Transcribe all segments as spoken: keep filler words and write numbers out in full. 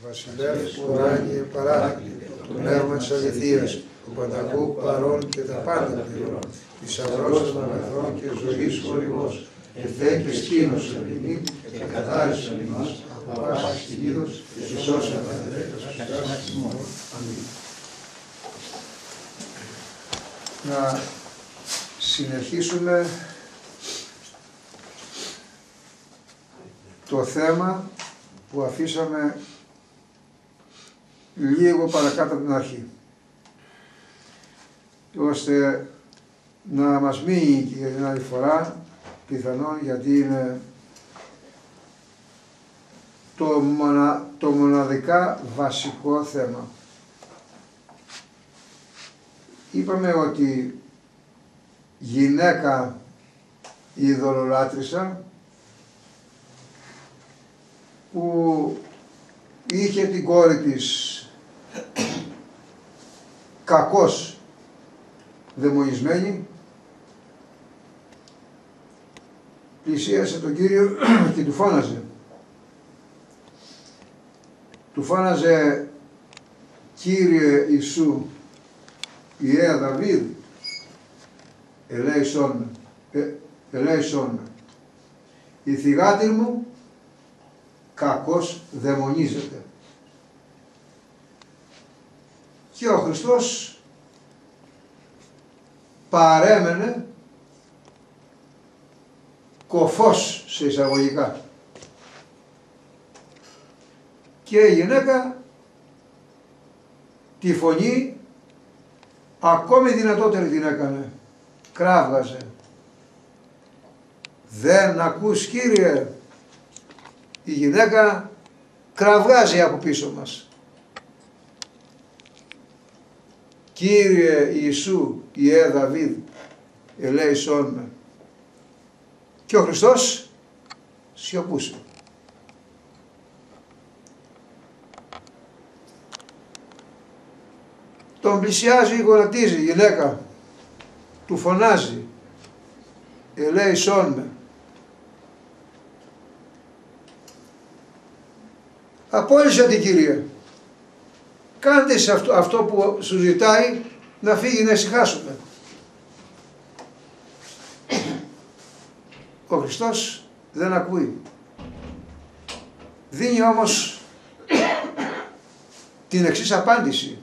Βασιλεύ ουράνιε παράκλητε, το πνεύμα της αληθείας, του πανταχού παρών και τα πάντα πληρών, θησαυρός των αγαθών και ζωής χορηγός, ευθέ και σκήνος ελεηνή και καθάρισον ημάς από πάσης κινήτος και σώσον πατερέτας ημών. Αμήν. Να συνεχίσουμε το θέμα που αφήσαμε λίγο παρακάτω από την αρχή, ώστε να μας μείνει και για την άλλη φορά, πιθανόν, γιατί είναι το, μονα, το μοναδικά βασικό θέμα. Είπαμε ότι γυναίκα η ειδωλολάτρησα που είχε την κόρη της κακώς δαιμονισμένη, πλησίασε τον Κύριο και του φώναζε. Του φώναζε, Κύριε Ιησού, Ιε Δαβίδ, ελέησόν με, ελέησόν με. Η θυγάτη μου κακώς δαιμονίζεται. Και ο Χριστός παρέμενε κοφός σε εισαγωγικά. Και η γυναίκα τη φωνή ακόμη δυνατότερη την έκανε. Κράβγαζε. Δεν ακούς, Κύριε? Η γυναίκα κραυγάζει από πίσω μας. Κύριε Ιησού, Ιε Δαβίδ, ελέησόν με. Και ο Χριστός σιωπούσε. Τον πλησιάζει, γονατίζει η γυναίκα, του φωνάζει, ελέησόν με. Απόλυσε την Κυρία. Κάντε σε αυτό, αυτό που σου ζητάει, να φύγει να ησυχάσουμε. Ο Χριστός δεν ακούει. Δίνει όμως την εξής απάντηση.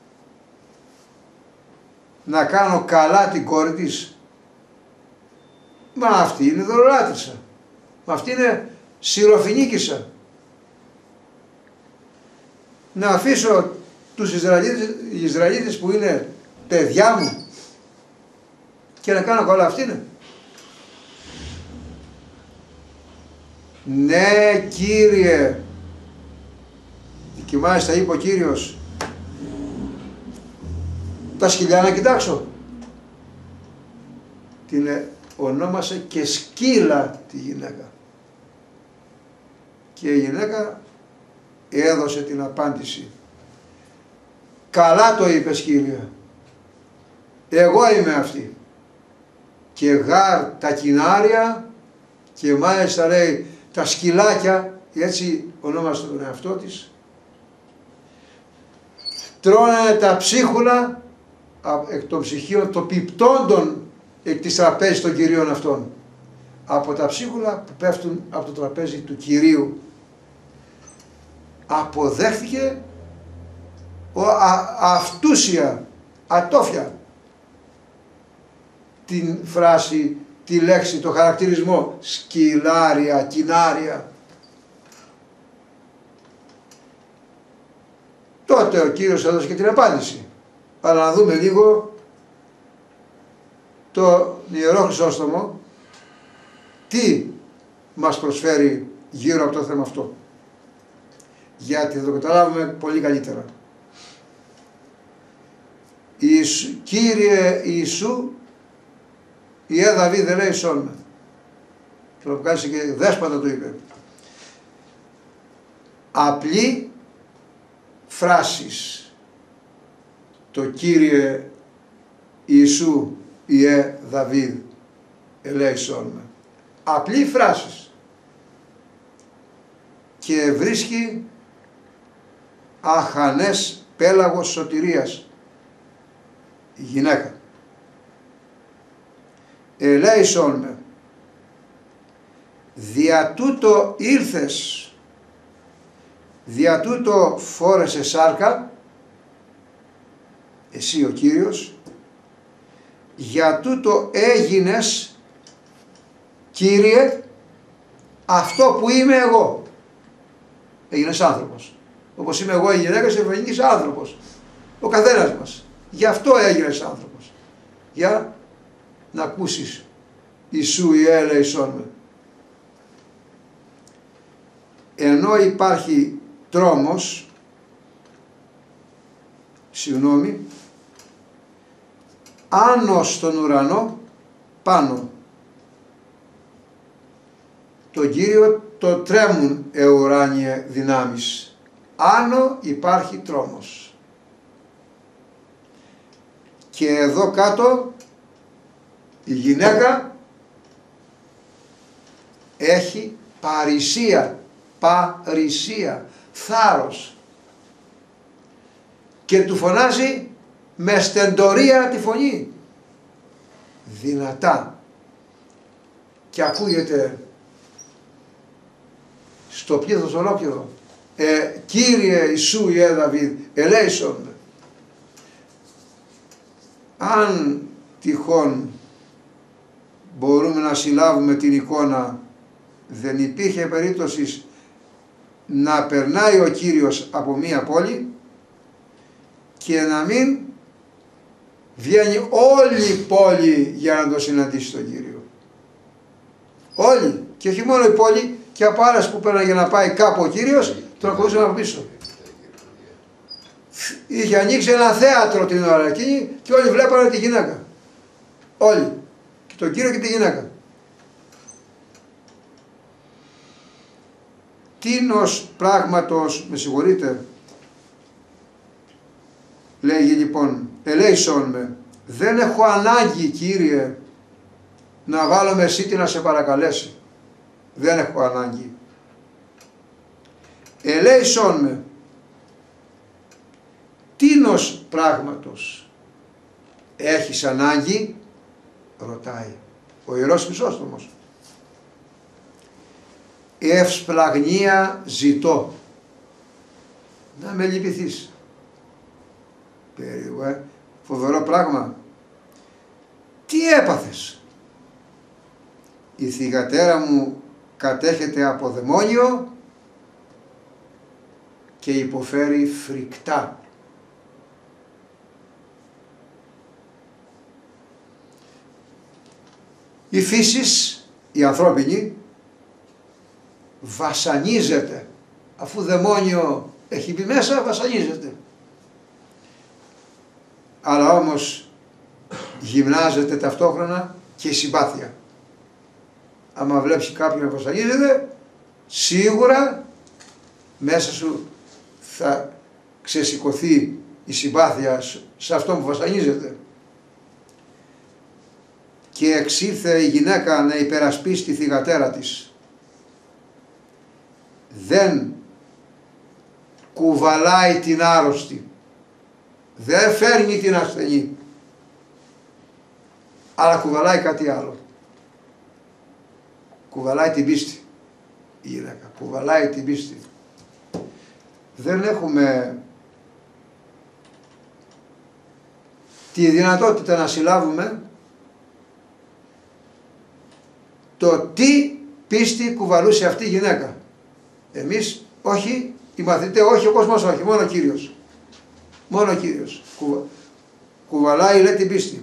Να κάνω καλά την κόρη της? Μα αυτή είναι δωρολάτρησα. Μα αυτή είναι σιροφινίκισσα. Να αφήσω τους Ισραηλίτες, οι Ισραηλίτες που είναι παιδιά μου και να κάνω καλά αυτήν? Ναι, Κύριε. Και μάλιστα είπε ο Κύριος, τα σκυλιά να κοιτάξω. Την ονόμασε και σκύλα τη γυναίκα. Και η γυναίκα έδωσε την απάντηση. Καλά το είπες, Κύριε. Εγώ είμαι αυτή. Και γάρ τα κοινάρια και μάλιστα λέει τα σκυλάκια, έτσι ονόμασε τον εαυτό της, τρώνε τα ψίχουλα εκ των ψυχίων των πιπτόντων εκ της τραπέζης των Κυρίων αυτών. Από τα ψίχουλα που πέφτουν από το τραπέζι του Κυρίου. Αποδέχθηκε ο, α, αυτούσια, ατόφια την φράση, τη λέξη, το χαρακτηρισμό σκυλάρια, κοινάρια. Τότε ο Κύριος έδωσε και την απάντηση. Αλλά να δούμε λίγο το Ιερό Χρυσόστομο τι μας προσφέρει γύρω από το θέμα αυτό. Γιατί θα το καταλάβουμε πολύ καλύτερα. Ιησού, Κύριε Ιησού, Ιε Δαβίδ ελέησόν με. Και να βγάλει και δέσποτα του είπε. Απλή φράσεις. Το Κύριε Ιησού, Ιε Δαβίδ ελέησόν με. Απλή φράσεις. Και βρίσκει αχανές πέλαγος σωτηρίας, η γυναίκα. Ελέησον με, δια τούτο ήρθες, δια τούτο φόρεσε σάρκα, εσύ ο Κύριος, για τούτο έγινες, Κύριε, αυτό που είμαι εγώ. Έγινες άνθρωπος. Όπως είμαι εγώ η γυναίκα, είσαι ευγενής άνθρωπος. Ο καθένας μας. Γι' αυτό έγινες άνθρωπος. Για να ακούσεις Ιησού η έλεησόν με. Ενώ υπάρχει τρόμος, συγγνώμη, άνω στον ουρανό, πάνω. Τον Κύριο το τρέμουν εουράνιε δυνάμεις. Άνω υπάρχει τρόμος. Και εδώ κάτω η γυναίκα έχει παρησία, παρησία, θάρρος. Και του φωνάζει με στεντορία τη φωνή. Δυνατά. Και ακούγεται στο πλήθος ολόκληρο. Ε, Κύριε Ιησού Ιε Δαβίδ, ελέησον με. Αν τυχόν μπορούμε να συλλάβουμε την εικόνα, δεν υπήρχε περίπτωση να περνάει ο Κύριος από μία πόλη και να μην βγαίνει όλη η πόλη για να το συναντήσει τον Κύριο. Όλοι. Και όχι μόνο η πόλη, και από άλλες που πέραν για να πάει κάπου ο Κύριος, τον ακολουθούσαν από πίσω. Είχε ανοίξει ένα θέατρο την ώρα εκείνη και όλοι βλέπανε τη γυναίκα. Όλοι. Και τον Κύριο και τη γυναίκα. Τίνος πράγματος, με συγχωρείτε, λέγει λοιπόν, ελέησον με, δεν έχω ανάγκη Κύριε να βάλω μεσίτη να σε παρακαλέσει. Δεν έχω ανάγκη. Ελέησον με, τίνος πράγματος έχεις ανάγκη, ρωτάει ο Ιερός Χρυσόστομος. Ευσπλαγνία ζητώ, να με λυπηθείς. Περίεργο, ε? Φοβερό πράγμα. Τι έπαθες? Η θυγατέρα μου κατέχεται από δαιμόνιο και υποφέρει φρικτά. Η φύσης, η ανθρώπινη, βασανίζεται. Αφού δαιμόνιο έχει μπει μέσα, βασανίζεται. Αλλά όμως γυμνάζεται ταυτόχρονα και η συμπάθεια. Άμα βλέπεις κάποιον να βασανίζεται, σίγουρα μέσα σου θα ξεσηκωθεί η συμπάθεια σε αυτό που βασανίζεται. Και εξήλθε η γυναίκα να υπερασπίσει τη θυγατέρα της. Δεν κουβαλάει την άρρωστη, δεν φέρνει την ασθενή, αλλά κουβαλάει κάτι άλλο. Κουβαλάει την πίστη η γυναίκα, κουβαλάει την πίστη. Δεν έχουμε τη δυνατότητα να συλλάβουμε το τι πίστη κουβαλούσε αυτή η γυναίκα. Εμείς όχι, οι μαθητές όχι, ο κόσμος όχι, μόνο ο Κύριος. Μόνο ο Κύριος. Κουβα... Κουβαλάει λέει την πίστη.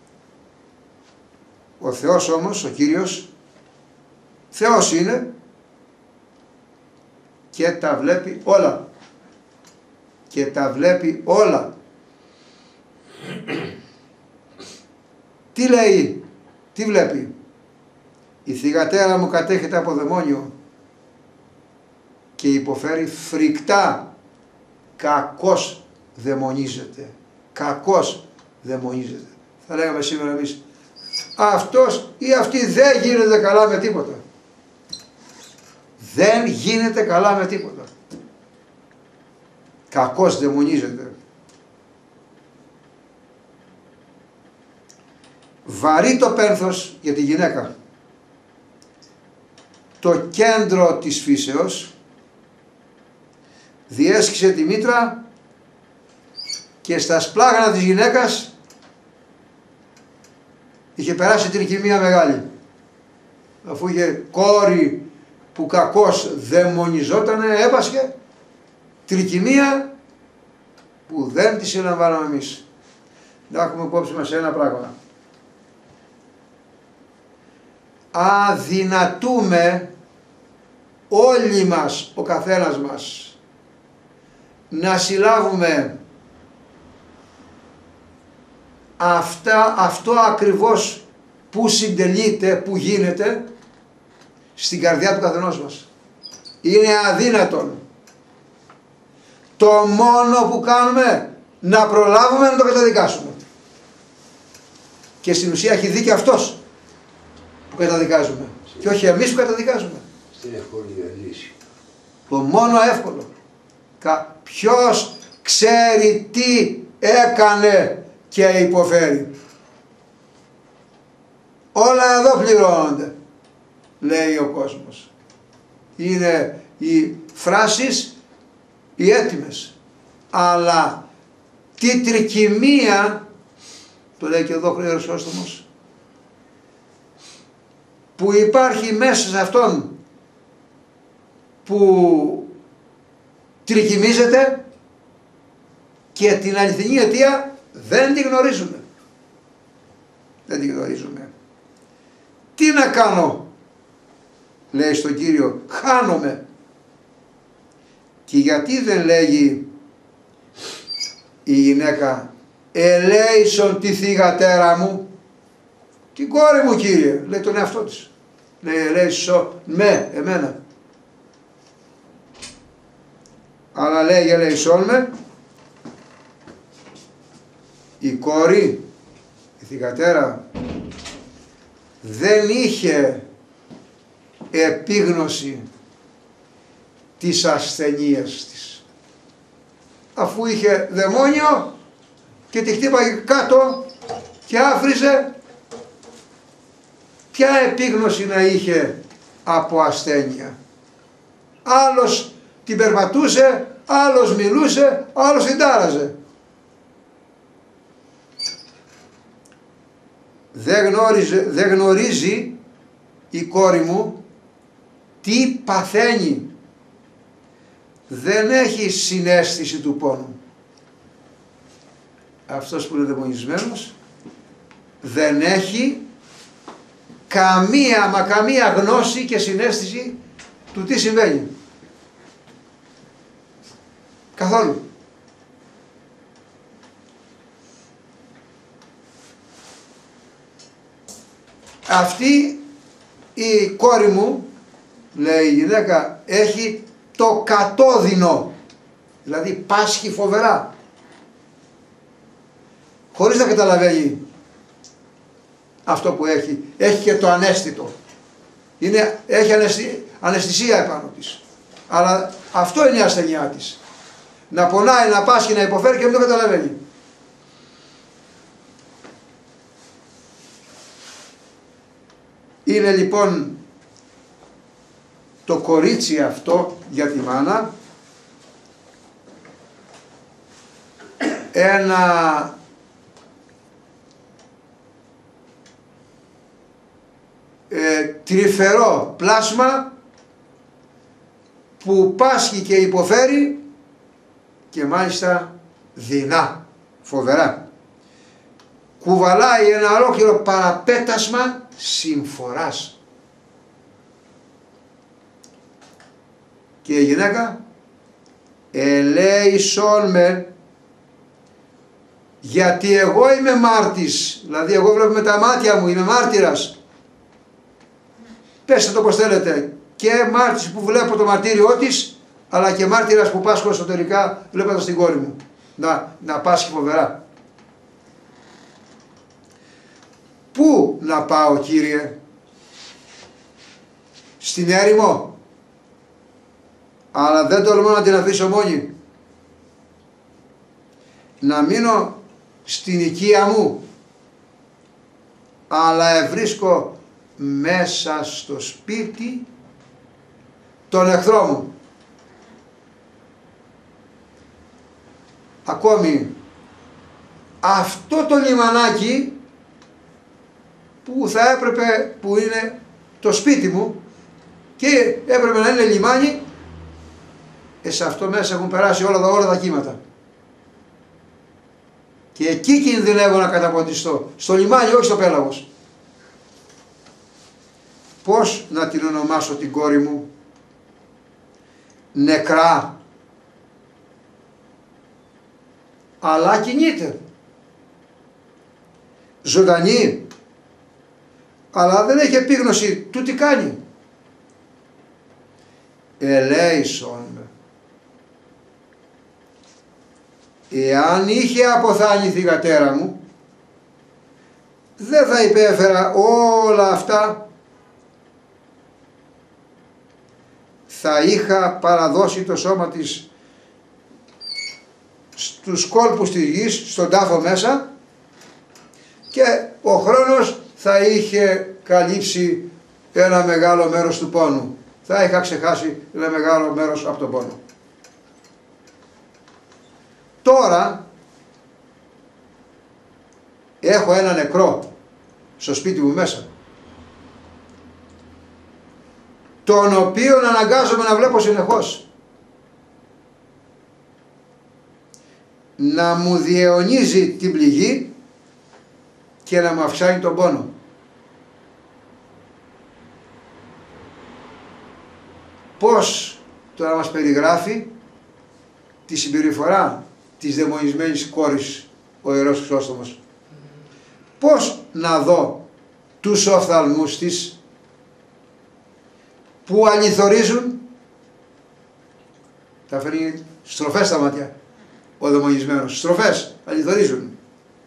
Ο Θεός όμως, ο Κύριος, Θεός είναι και τα βλέπει όλα. Και τα βλέπει όλα. Τι λέει, τι βλέπει? Η θυγατέρα μου κατέχεται από δαιμόνιο και υποφέρει φρικτά. Κακός δαιμονίζεται. Κακός δαιμονίζεται. Θα λέγαμε σήμερα εμείς, αυτός ή αυτή δεν γίνεται καλά με τίποτα. Δεν γίνεται καλά με τίποτα. κακώς δαιμονίζεται. Βαρύ το πένθος για τη γυναίκα. Το κέντρο της φύσεως διέσχισε τη μήτρα και στα σπλάγανα της γυναίκας είχε περάσει τρικυμία μεγάλη. Αφού είχε κόρη που κακώς δαιμονιζότανε, έπασχε τρικυμία που δεν τη συλλαμβάναμε εμείς. Να έχουμε υπόψη μας ένα πράγμα. Αδυνατούμε όλοι μας, ο καθένας μας, να συλλάβουμε αυτά, αυτό ακριβώς που συντελείται, που γίνεται στην καρδιά του καθενός μας. Είναι αδύνατον. Το μόνο που κάνουμε να προλάβουμε να το καταδικάσουμε. Και στην ουσία έχει δίκιο αυτός που καταδικάζουμε και όχι εμείς που καταδικάζουμε. Στην εύκολη λύση. Το μόνο εύκολο. Ποιος ξέρει τι έκανε και υποφέρει. Όλα εδώ πληρώνονται, λέει ο κόσμος. Είναι οι φράσεις οι έτοιμες. Αλλά τι τρικυμία, το λέει και εδώ ο Χρυσόστομος, που υπάρχει μέσα σε αυτόν που τρικυμίζεται και την αληθινή αιτία δεν τη γνωρίζουμε. Δεν τη γνωρίζουμε. Τι να κάνω, λέει στον Κύριο, χάνομαι. Και γιατί δεν λέγει η γυναίκα, ελέησον τη θυγατέρα μου, την κόρη μου Κύριε, λέει τον εαυτό της. Λέει ελέησον με, εμένα. Αλλά λέει ελέησον με, η κόρη, η θυγατέρα, δεν είχε επίγνωση της ασθενείας της. Αφού είχε δαιμόνιο και τη χτύπαγε κάτω και άφριζε, ποια επίγνωση να είχε από ασθένεια. Άλλος την περπατούσε, άλλος μιλούσε, άλλος την τάραζε. Δεν γνώριζε, δεν γνωρίζει η κόρη μου τι παθαίνει. Δεν έχει συναίσθηση του πόνου. Αυτός που είναι δαιμονισμένος δεν έχει καμία μα καμία γνώση και συναίσθηση του τι συμβαίνει. Καθόλου. Αυτή η κόρη μου, λέει η γυναίκα, έχει το κατώδυνο, δηλαδή πάσχει φοβερά, χωρίς να καταλαβαίνει αυτό που έχει. Έχει και το ανέστητο, είναι, έχει αναισθη, αναισθησία επάνω της, αλλά αυτό είναι η ασθενειά της, να πονάει, να πάσχει, να υποφέρει και μην το καταλαβαίνει. Είναι λοιπόν το κορίτσι αυτό για τη μάνα ένα ε, τρυφερό πλάσμα που πάσχει και υποφέρει και μάλιστα δεινά, φοβερά. Κουβαλάει ένα ολόκληρο παραπέτασμα συμφοράς. Και η γυναίκα ελέησον με, γιατί εγώ είμαι μάρτης, δηλαδή εγώ βλέπω με τα μάτια μου, είμαι μάρτυρας. Πέστε το πως θέλετε, και μάρτης που βλέπω το μαρτύριό της, αλλά και μάρτυρας που πάσχω εσωτερικά βλέποντας την κόρη μου να, να πάσχει φοβερά. Πού να πάω Κύριε? Στην έρημο? Αλλά δεν τολμώ να την αφήσω μόνη. να μείνω στην οικία μου, αλλά ευρίσκω μέσα στο σπίτι τον εχθρό μου. Ακόμη αυτό το λιμανάκι που θα έπρεπε, που είναι το σπίτι μου και έπρεπε να είναι λιμάνι, ε, σε αυτό μέσα έχουν περάσει όλα τα, όλα τα κύματα. Και εκεί κινδυνεύω να καταποντιστώ. Στο λιμάνι, όχι στο πέλαγος. Πώς να την ονομάσω την κόρη μου? Νεκρά. Αλλά κινείται. Ζωντανή. Αλλά δεν έχει επίγνωση του τι κάνει. Ελέησον με. Εάν είχε αποθάνει η θυγατέρα μου, δεν θα υπέφερα όλα αυτά. Θα είχα παραδώσει το σώμα της στους κόλπους της γης, στον τάφο μέσα, και ο χρόνος θα είχε καλύψει ένα μεγάλο μέρος του πόνου. Θα είχα ξεχάσει ένα μεγάλο μέρος από τον πόνο. Τώρα έχω ένα νεκρό στο σπίτι μου μέσα, τον οποίον αναγκάζομαι να βλέπω συνεχώς, να μου διαιωνίζει την πληγή και να μου αυξάνει τον πόνο. Πώς τώρα μας περιγράφει τη συμπεριφορά της δαιμονισμένης κόρης ο Ιερός Χρυσόστομος? Πώς να δω τους οφθαλμούς της που αληθορίζουν, τα φέρνει στροφές στα μάτια ο δαιμονισμένος, στροφές, αληθορίζουν.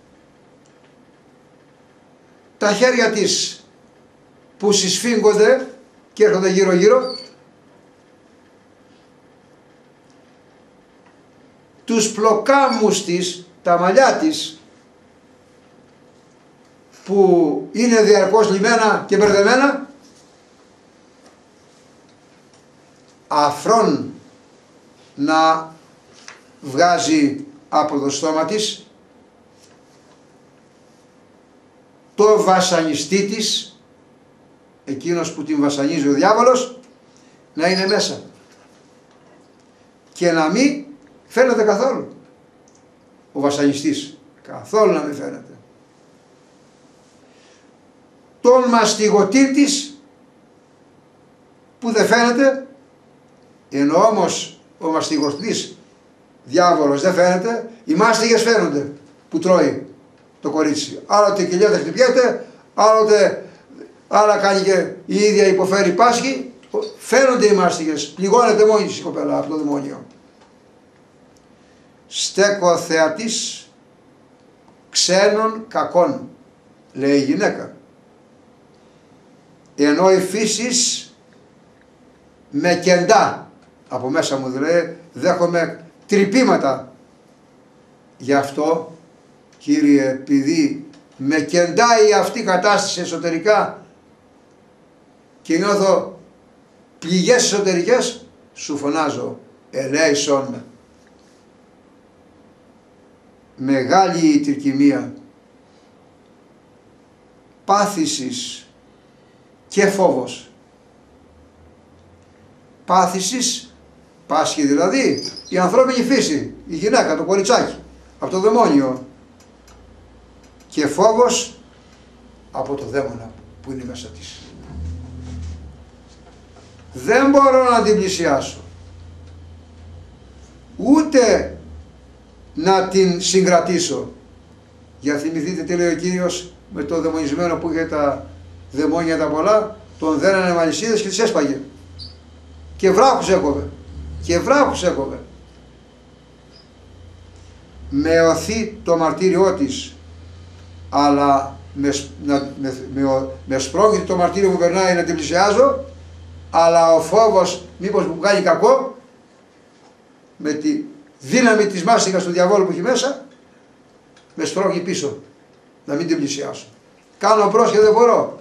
Τα χέρια της που συσφίγγονται και έρχονται γύρω γύρω, τους πλοκάμους της, τα μαλλιά της που είναι διαρκώς λυμμένα και μπερδεμένα, αφρόν να βγάζει από το στόμα της, το βασανιστή της, εκείνος που την βασανίζει ο διάβολος, να είναι μέσα και να μην φαίνεται καθόλου ο βασανιστής, καθόλου να μην φαίνεται. Τον μαστιγωτή της που δεν φαίνεται, ενώ όμως ο μαστιγωτής διάβολος δεν φαίνεται, οι μάστιγες φαίνονται που τρώει το κορίτσι. Άλλοτε κυλιέται, χτυπιέται, άλλοτε άλλα κάνει και η ίδια υποφέρει πάσχη, φαίνονται οι μάστιγες, πληγώνεται μόνη της η κοπέλα από το δαιμόνιο. Στέκω θεατής ξένων κακών, λέει η γυναίκα, ενώ η φύσης με κεντά από μέσα μου, δηλαδή δέχομαι τρυπήματα. Γι' αυτό, Κύριε, επειδή με κεντάει αυτή η κατάσταση εσωτερικά και νιώθω πληγές εσωτερικές, σου φωνάζω, ελέησόν με. Μεγάλη η τρικυμία πάθησης και φόβος. Πάθησης, πάσχει δηλαδή η ανθρώπινη φύση, η γυναίκα, το κοριτσάκι, από το δαιμόνιο, και φόβος από το δαίμονα που είναι μέσα της. Δεν μπορώ να την πλησιάσω, ούτε να την συγκρατήσω. Για θυμηθείτε τι λέει ο Κύριος με το δαιμονισμένο που είχε τα δαιμόνια τα πολλά, τον δένανε με αλυσίδες και τις έσπαγε. Και βράχους έκοβε. Και βράχους έκοβε. Με οθεί το μαρτύριό της, αλλά με, με, με, με σπρώχνει το μαρτύριο που περνάει να την πλησιάζω, αλλά ο φόβος μήπως μου κάνει κακό, με τη δύναμη της μάστιγας του διαβόλου που έχει μέσα, με στρώγει πίσω, να μην την πλησιάσω. Κάνω μπρος και δεν μπορώ.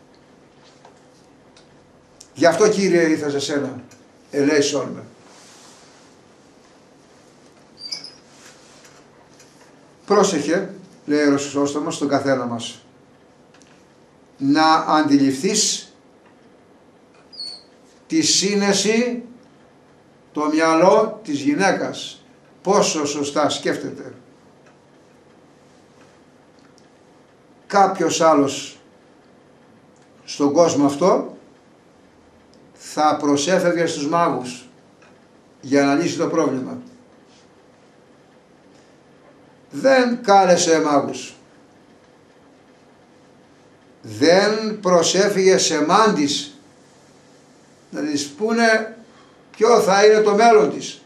Γι' αυτό, Κύριε, ήρθα σε σένα, ελέησόν με. Πρόσεχε, λέει ο Χρυσόστομος, στον καθένα μας, να αντιληφθείς τη σύνεση, το μυαλό της γυναίκας, πόσο σωστά σκέφτεται. Κάποιος άλλος στον κόσμο αυτό θα προσέφευγε στους μάγους για να λύσει το πρόβλημα. Δεν κάλεσε μάγους. Δεν προσέφυγε σε μάντης να της πούνε ποιο θα είναι το μέλλον της.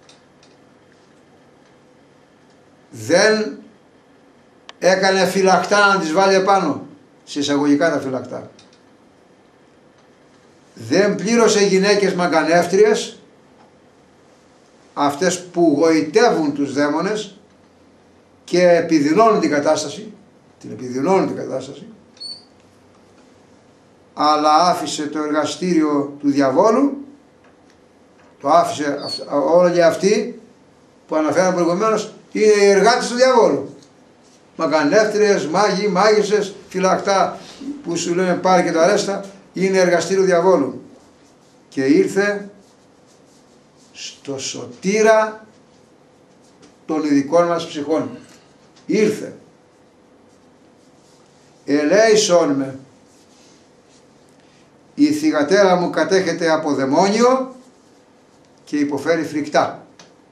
Δεν έκανε φυλακτά να τις βάλει επάνω, σε εισαγωγικά τα φυλακτά. Δεν πλήρωσε γυναίκες μαγκανεύτριες, αυτές που γοητεύουν τους δαίμονες και επιδεινώνουν την κατάσταση, την επιδεινώνουν την κατάσταση, αλλά άφησε το εργαστήριο του διαβόλου, το άφησε, όλοι αυτοί που αναφέραμε προηγουμένως είναι οι εργάτες του διαβόλου. Μαγκανεύτριες, μάγοι, μάγισσες, φυλακτά που σου λένε πάρε και τα ρέστα, είναι εργαστήριο διαβόλου. Και ήρθε στο σωτήρα των ειδικών μας ψυχών. Ήρθε. Ελέησόν με. Η θυγατέρα μου κατέχεται από δαιμόνιο και υποφέρει φρικτά.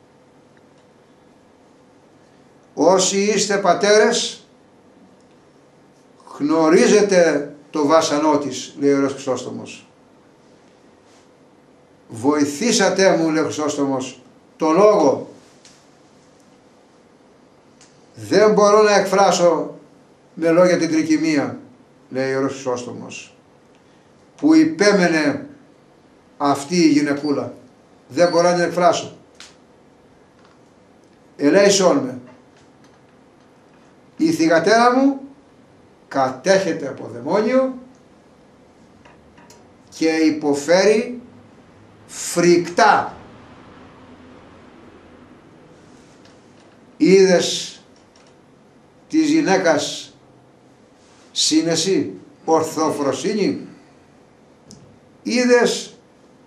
Όσοι είστε πατέρες, γνωρίζετε το βάσανό της, λέει ο Ιερός Χρυσόστομος. Βοηθήσατε μου, λέει ο Χρυσόστομος, το λόγο. Δεν μπορώ να εκφράσω με λόγια την τρικυμία, λέει ο Ιερός Χρυσόστομος, που υπέμενε αυτή η γυναικούλα. Δεν μπορώ να την εκφράσω. Ελέησόν με. Η θυγατέρα μου κατέχεται από δαιμόνιο και υποφέρει φρικτά. Είδες της γυναίκας σύνεση, ορθοφροσύνη, είδες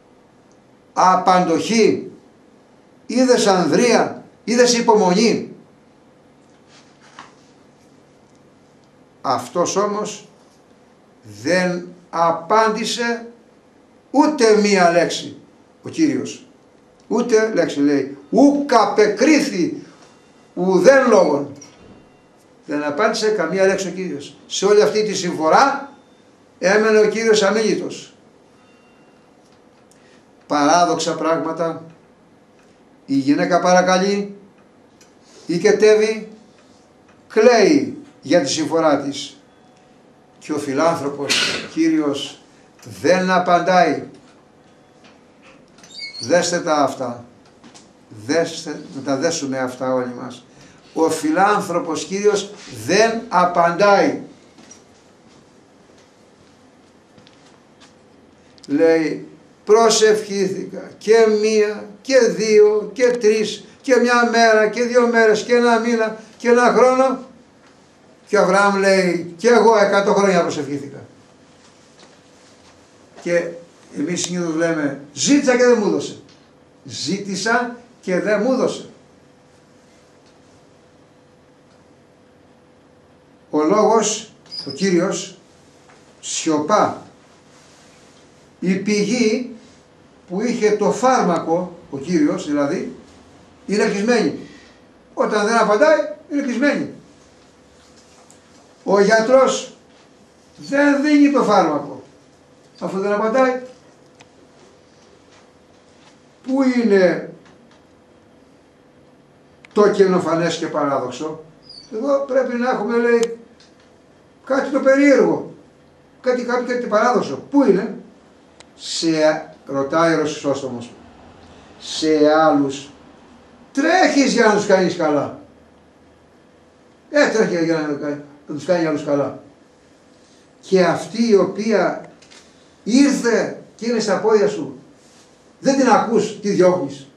απαντοχή, είδες ανδρεία, είδες υπομονή. Αυτός όμως δεν απάντησε ούτε μία λέξη, ο Κύριος. Ούτε λέξη λέει. Ουκ απεκρίθη ουδέν λόγων. Δεν απάντησε καμία λέξη ο Κύριος. Σε όλη αυτή τη συμφορά έμενε ο Κύριος αμίλητος. Παράδοξα πράγματα. Η γυναίκα παρακαλεί, οικετεύει, κλαίει για τη συμφορά της. Και ο φιλάνθρωπος Κύριος δεν απαντάει. Δέστε τα αυτά. Δέστε, να τα δέσουμε αυτά όλοι μας. Ο φιλάνθρωπος Κύριος δεν απαντάει. Λέει, προσευχήθηκα και μία και δύο και τρεις και μια μέρα και δύο μέρες και ένα μήνα και ένα χρόνο. Και ο Αβραάμ λέει, και εγώ εκατό χρόνια προσευχήθηκα. Και εμείς συνήθως λέμε, ζήτησα και δεν μου έδωσε. Ζήτησα και δεν μου έδωσε. Ο λόγος, ο Κύριος, σιωπά. Η πηγή που είχε το φάρμακο, ο Κύριος δηλαδή, είναι κλεισμένη. Όταν δεν απαντάει, είναι κλεισμένη. Ο γιατρός δεν δίνει το φάρμακο, αφού δεν απαντάει. Πού είναι το καινοφανές και παράδοξο? Εδώ πρέπει να έχουμε, λέει, κάτι το περίεργο, κάτι, κάτι, κάτι παράδοξο. Πού είναι? Σε, ρωτάει ο Χρυσόστομος, σε άλλους τρέχεις για να τους κάνεις καλά. Έτρεχε για να, να τους κάνει άλλους καλά. Και αυτή η οποία ήρθε και είναι στα πόδια σου, δεν την ακούς, τη διώχνεις.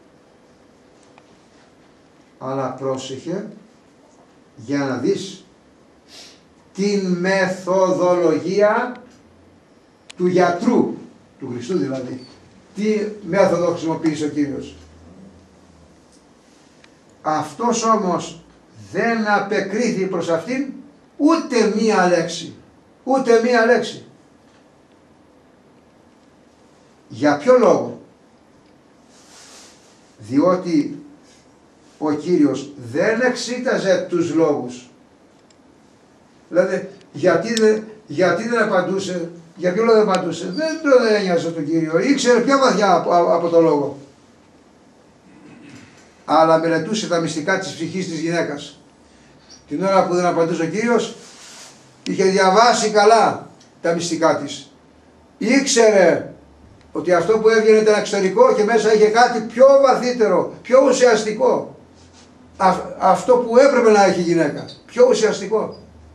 Αλλά πρόσεχε για να δεις την μεθοδολογία του γιατρού, του Χριστού δηλαδή. Τι μέθοδο χρησιμοποίησε ο Κύριος. Αυτός όμως δεν απεκρίθη προς αυτήν ούτε μία λέξη. Ούτε μία λέξη. Για ποιο λόγο? Διότι ο Κύριος δεν εξήταζε τους λόγους. Δηλαδή γιατί δεν, γιατί δεν απαντούσε, για ποιο λόγο δεν απαντούσε? Δεν το ένοιαζε τον Κύριο, ήξερε πιο βαθιά από, από το λόγο. Αλλά μελετούσε τα μυστικά της ψυχής της γυναίκας. Την ώρα που δεν απαντούσε ο Κύριος, είχε διαβάσει καλά τα μυστικά της. Ήξερε ότι αυτό που έβγαινε ήταν εξωτερικό και μέσα είχε κάτι πιο βαθύτερο, πιο ουσιαστικό. Α, αυτό που έπρεπε να έχει η γυναίκα, πιο ουσιαστικό.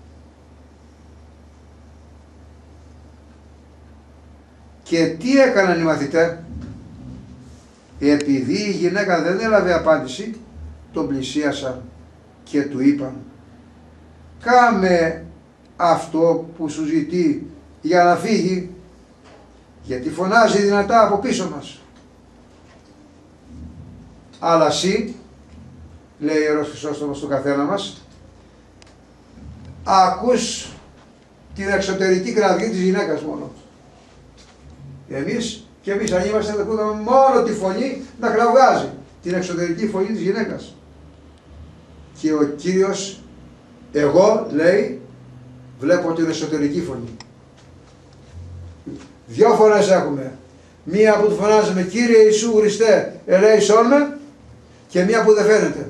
Και τι έκαναν οι μαθητές? Επειδή η γυναίκα δεν έλαβε απάντηση, τον πλησίασαν και του είπαν, κάμε αυτό που σου ζητεί για να φύγει, γιατί φωνάζει δυνατά από πίσω μας. Αλλά εσύ, λέει ο Ιερός Χρυσόστομος στον καθένα μας, ακούς την εξωτερική κραυγή της γυναίκας μόνο. Εμείς και εμείς αν είμαστε θα ακούμε μόνο τη φωνή να κραυγάζει, την εξωτερική φωνή της γυναίκας. Και ο Κύριος, εγώ, λέει, βλέπω την εσωτερική φωνή. Δυο φωνές έχουμε. Μία που του φωνάζουμε Κύριε Ιησού Χριστέ ελέησόν με, και μία που δεν φαίνεται.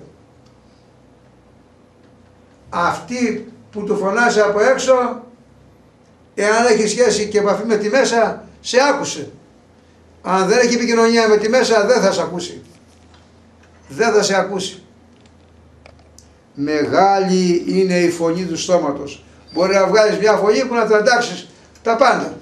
Αυτή που του φωνάζει από έξω, εάν έχει σχέση και επαφή με τη μέσα, σε άκουσε. Αν δεν έχει επικοινωνία με τη μέσα, δεν θα σε ακούσει. Δεν θα σε ακούσει. Μεγάλη είναι η φωνή του στόματος. Μπορεί να βγάλεις μια φωνή που να τραντάξεις τα πάντα.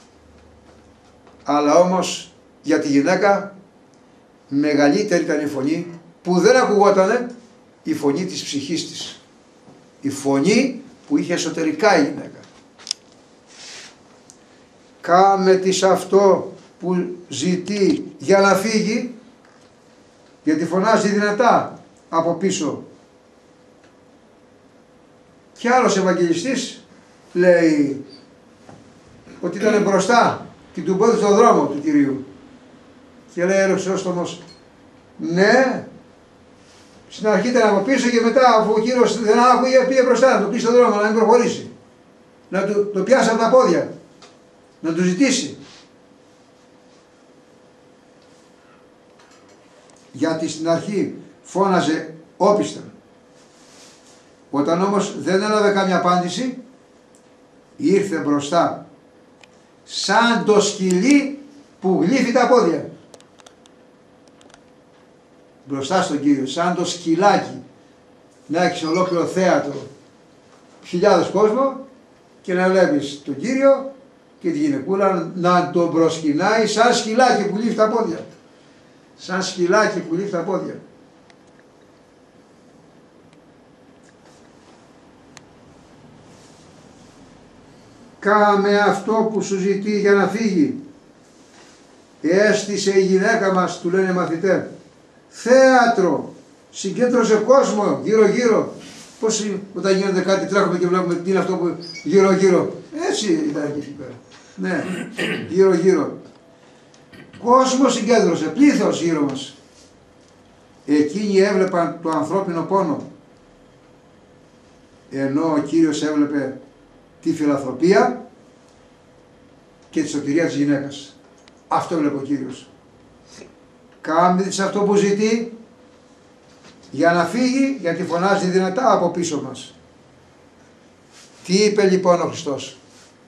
Αλλά όμως για τη γυναίκα μεγαλύτερη ήταν η φωνή που δεν ακουγότανε, η φωνή της ψυχής της. Η φωνή που είχε εσωτερικά η γυναίκα. Κάμε της αυτό που ζητεί για να φύγει, γιατί φωνάζει δυνατά από πίσω. Και άλλος Ευαγγελιστής λέει ότι ήταν μπροστά και του πόδι στον δρόμο του Κυρίου. Και λέει ο Χρυσόστομος, ναι, στην αρχή ήταν από πίσω και μετά αφού ο Κύριος δεν άκουγε πήγε μπροστά να του πει στον δρόμο, να μην προχωρήσει. Να του το πιάσει από τα πόδια, να του ζητήσει. Γιατί στην αρχή φώναζε όπιστα. Όταν όμως δεν έλαβε κάμια απάντηση, ήρθε μπροστά σαν το σκυλί που γλύφει τα πόδια. Μπροστά στον Κύριο, σαν το σκυλάκι. Να έχεις ολόκληρο θέατρο, χιλιάδες κόσμο και να βλέπεις τον Κύριο και τη γυναικούλα να τον προσκυνάει σαν σκυλάκι που γλύφει τα πόδια. Σαν σκυλάκι που γλύφει τα πόδια. Κάμε αυτό που σου ζητεί για να φύγει. Έστησε η γυναίκα μας, του λένε μαθητέ, θέατρο, συγκέντρωσε κόσμο γύρω γύρω. Πώς όταν γίνεται κάτι τρέχουμε και βλέπουμε τι είναι αυτό που γύρω γύρω. Έτσι ήταν εκεί πέρα. Ναι, γύρω γύρω. Κόσμο συγκέντρωσε, πλήθος γύρω μας. Εκείνοι έβλεπαν το ανθρώπινο πόνο. Ενώ ο Κύριος έβλεπε τη φιλανθρωπία και τη σωτηρία της γυναίκας. Αυτό έβλεπε ο Κύριος. Κάμε της αυτό που ζητεί για να φύγει, γιατί φωνάζει δυνατά από πίσω μας. Τι είπε λοιπόν ο Χριστός?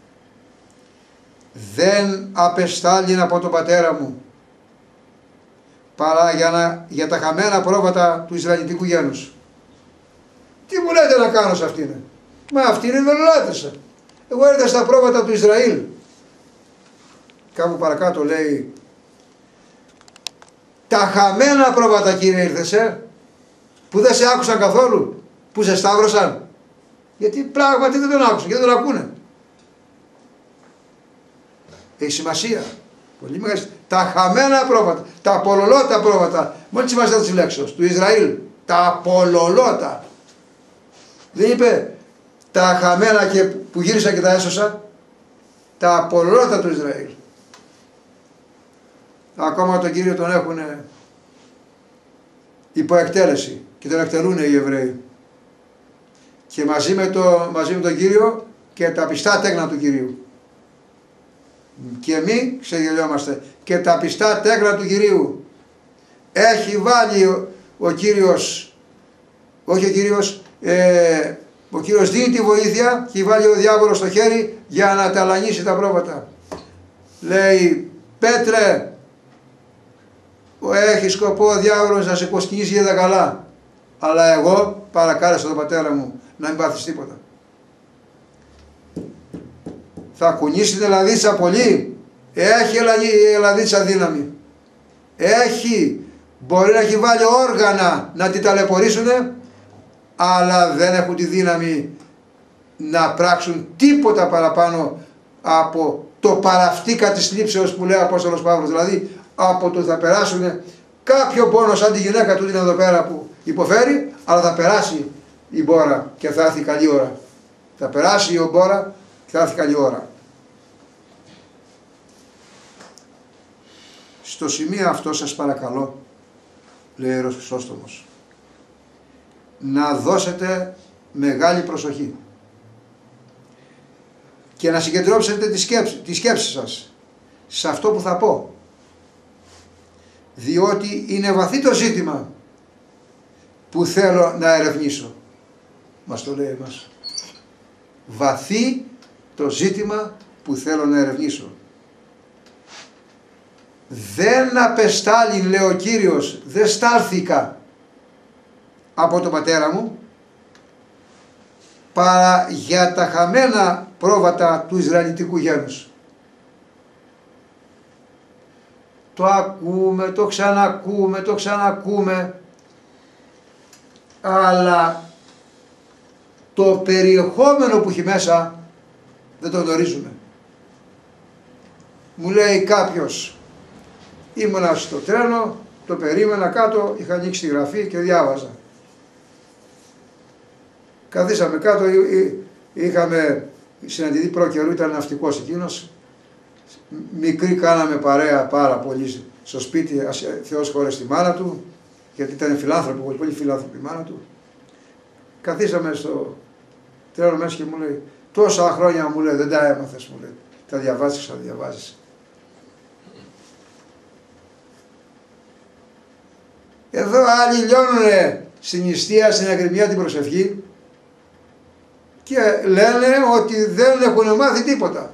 Δεν απεστάλλην από τον πατέρα μου παρά για, να, για τα χαμένα πρόβατα του Ισραηλιτικού γένους. Τι μου λέτε να κάνω σε αυτήν? Μα αυτή είναι δολολάτρησα. Εγώ έρθα στα πρόβατα του Ισραήλ. Κάπου παρακάτω λέει, τα χαμένα πρόβατα, κύριε, ήρθες, ε? Που δεν σε άκουσαν καθόλου, που σε σταύρωσαν. Γιατί πράγματι δεν τον άκουσαν και δεν τον ακούνε. Έχει σημασία. Πολύ μεγάλη. Τα χαμένα πρόβατα, τα απολολότα πρόβατα, μόλις σημασία της λέξεως, του Ισραήλ. Τα απολολότα. Δεν είπε τα χαμένα και που γύρισα και τα έσωσα. Τα απολολότα του Ισραήλ. Ακόμα τον Κύριο τον έχουν υποεκτέλεση και τον εκτελούν οι Εβραίοι. Και μαζί με, το, μαζί με τον Κύριο και τα πιστά τέκνα του Κυρίου. Και μη ξεγελιόμαστε. Και τα πιστά τέκνα του Κυρίου. Έχει βάλει ο, ο Κύριος, όχι ο Κύριος, ε, ο Κύριος δίνει τη βοήθεια και βάλει ο διάβολος στο χέρι για να ταλανίσει τα πρόβατα. Λέει, Πέτρε, έχει σκοπό ο διάβολος να σε κοσκινήσει για τα καλά. Αλλά εγώ παρακάλεσα τον πατέρα μου να μην πάθεις τίποτα. Θα κουνήσει την Ελλαδίτσα πολύ. Έχει η Ελλαδίτσα δύναμη. Έχει. Μπορεί να έχει βάλει όργανα να την ταλαιπωρήσουνε, αλλά δεν έχουν τη δύναμη να πράξουν τίποτα παραπάνω από το παραυτίκα της λήψεως που λέει ο Απόστολος Παύλος. Δηλαδή από το θα περάσουν κάποιο πόνο σαν τη γυναίκα του είναι εδώ πέρα που υποφέρει, αλλά θα περάσει η μπόρα και θα έρθει καλή ώρα. Θα περάσει η μπόρα και θα έρθει καλή ώρα. Στο σημείο αυτό σας παρακαλώ, λέει ο Ιερός Χρυσόστομος, να δώσετε μεγάλη προσοχή και να συγκεντρώσετε τη σκέψη, τη σκέψη σας σε αυτό που θα πω, διότι είναι βαθύ το ζήτημα που θέλω να ερευνήσω. Μας το λέει εμάς. Βαθύ το ζήτημα που θέλω να ερευνήσω. Δεν απεστάλην, λέει ο Κύριος, δεν στάλθηκα από τον πατέρα μου, παρά για τα χαμένα πρόβατα του Ισραηλιτικού γένους. Το ακούμε, το ξανακούμε, το ξανακούμε, αλλά το περιεχόμενο που έχει μέσα δεν το γνωρίζουμε. Μου λέει κάποιος, ήμουνα στο τρένο, το περίμενα κάτω, είχα ανοίξει τη γραφή και διάβαζα. Καθίσαμε κάτω, είχαμε συναντηθεί προ καιρού, ήταν ναυτικός εκείνος. Μικρή κάναμε παρέα πάρα πολύ στο σπίτι, Θεός χώρες τη μάνα του, γιατί ήταν φιλάνθρωπη, πολύ, πολύ φιλάνθρωπη η μάνα του. Καθίσαμε στο τρένο μέσα και μου λέει, τόσα χρόνια μου λέει, δεν τα έμαθες, μου λέει, τα διαβάζεις, θα διαβάζεις. Εδώ άλλοι λιώνουνε στην νηστεία, στην αγριμιά, την προσευχή και λένε ότι δεν έχουν μάθει τίποτα.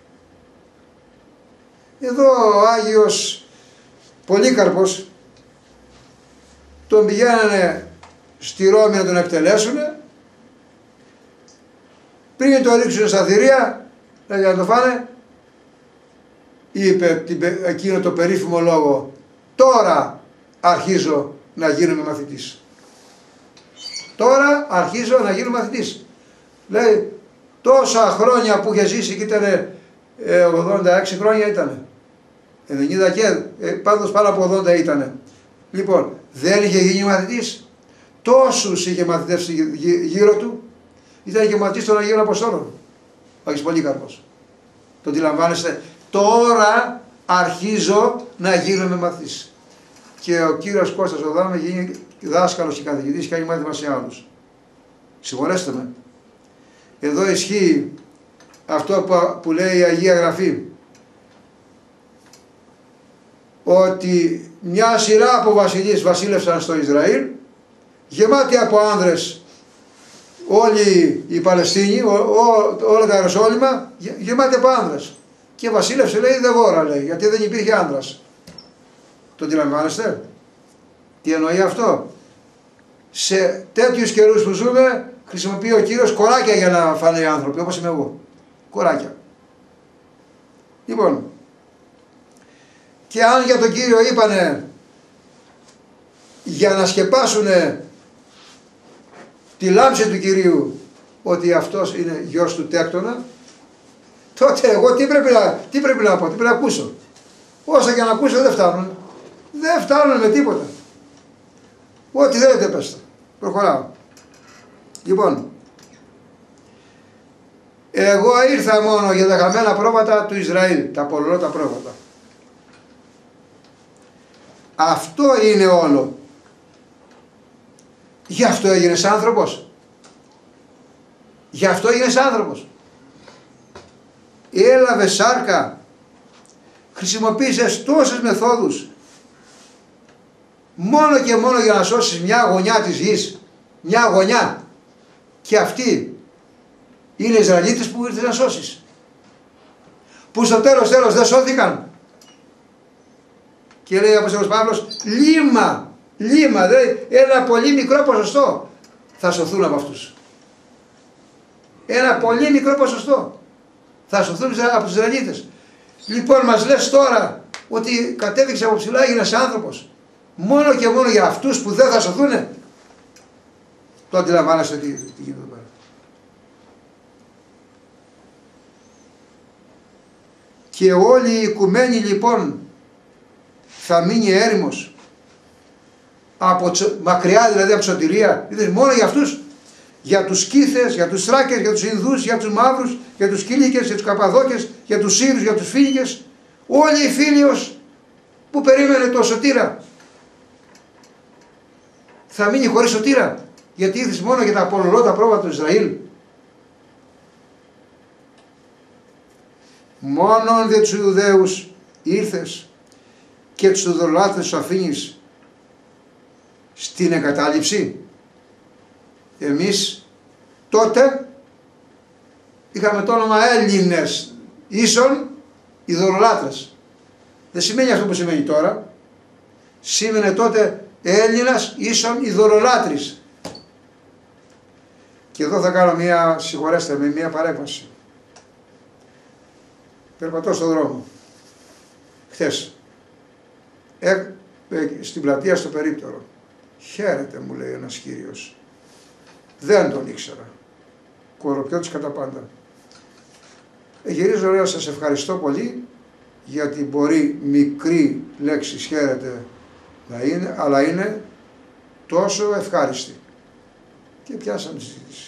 Εδώ ο Άγιος Πολύκαρπος τον πηγαίνανε στη Ρώμη να τον εκτελέσουνε, πριν το ρίξουν στα θηρία για να το φάνε, είπε εκείνο το περίφημο λόγο, τώρα αρχίζω να γίνομαι μαθητής. Τώρα αρχίζω να γίνω μαθητής. Λέει, τόσα χρόνια που είχε ζήσει και ήταν ε, ογδόντα έξι χρόνια ήτανε. ενενήντα και, ε, πάντως πάνω από ογδόντα ήτανε. Λοιπόν, δεν είχε γίνει μαθητής. Τόσους είχε μαθητεύσει γύρω του. Ήταν και μαθητής των Αγίων Αποστόλων. Ο Άγιος Πολύκαρπος. Το αντιλαμβάνεστε. Τώρα αρχίζω να γίνομαι μαθητής. Και ο κύριος Κώστας ο Δάμ γίνει δάσκαλος και καθηγητής και έχει μάθημα σε άλλους. Συγχωρέστε με. Εδώ ισχύει αυτό που, που λέει η Αγία Γραφή. Ότι μια σειρά από βασιλείς βασίλευσαν στο Ισραήλ, γεμάτοι από άνδρες, όλοι οι Παλαιστίνοι, ό, ό, όλα τα Ιεροσόλυμα, γεμάτοι από άνδρες. Και βασίλευσε, λέει, Δεβόρα, λέει, γιατί δεν υπήρχε άνδρας. Το αντιλαμβάνεστε? Τι εννοεί αυτό? σε τέτοιους καιρούς που ζούμε χρησιμοποιεί ο Κύριος κοράκια για να φάνε οι άνθρωποι, όπως είμαι εγώ. Κοράκια. Λοιπόν, και αν για τον Κύριο είπανε για να σκεπάσουνε τη λάμψη του Κυρίου ότι αυτός είναι γιος του Τέκτονα, τότε εγώ τι πρέπει να, τι πρέπει να πω, τι πρέπει να ακούσω. Όσα και να ακούσω δεν φτάνουν. Δεν φτάνουν με τίποτα. Ό,τι θέλετε πέστε. Προχωράω. Λοιπόν, εγώ ήρθα μόνο για τα χαμένα πρόβατα του Ισραήλ, τα πολλώτα πρόβατα. Αυτό είναι όλο. Γι' αυτό έγινες άνθρωπος. Γι' αυτό έγινες άνθρωπος. Έλαβε σάρκα, χρησιμοποίησες τόσες μεθόδους μόνο και μόνο για να σώσεις μια γωνιά της γης, μια γωνιά, και αυτοί είναι Ισραηλίτες που ήρθες να σώσεις, που στο τέλος τέλος δεν σώθηκαν. Και λέει ο Απόστολος Παύλος, λίμα, λίμα, δηλαδή ένα πολύ μικρό ποσοστό θα σωθούν από αυτούς. Ένα πολύ μικρό ποσοστό θα σωθούν από τους Ισραηλίτες. Λοιπόν, μας λες τώρα ότι κατέβηξε από ψηλά, έγινες άνθρωπος μόνο και μόνο για αυτούς που δεν θα σωθούνε. Το αντιλαμβάνεστε τι, τι γίνεται εδώ πέρα. Και όλη η οικουμένη λοιπόν θα μείνει έρημος, από, μακριά δηλαδή από σωτηρία, δηλαδή μόνο για αυτούς, για τους Σκύθες, για τους Θράκες, για τους Ινδούς, για τους Μαύρους, για τους Κίλικες, για τους Καπαδόκες, για τους Σύρους, για τους Φίνικες, όλοι οι Φίλιος που περίμενε το σωτήρα θα μείνει χωρίς σωτήρα, γιατί ήρθες μόνο για τα πολλολότα πρόβατα του Ισραήλ. Μόνον δε τους Ιουδαίους ήρθες και τους ειδωλολάτρες τους αφήνεις στην εγκατάλειψη. Εμείς τότε είχαμε το όνομα Έλληνες ίσον ειδωλολάτρες. Δεν σημαίνει αυτό που σημαίνει τώρα. Σήμαινε τότε Έλληνας ίσον ειδωλολάτρης. Και εδώ θα κάνω μια, συγχωρέστε με, μια παρέμβαση. Περπατώ στον δρόμο χθες, ε, ε, στην πλατεία στο Περίπτερο. Χαίρετε, μου λέει ένας κύριος. Δεν τον ήξερα. Κοροπιώτης κατά πάντα. Ε, γυρίζω, λέω, σας ευχαριστώ πολύ, γιατί μπορεί μικρή λέξη χαίρετε να είναι, αλλά είναι τόσο ευχάριστη. Και πιάσαμε τη συζήτηση.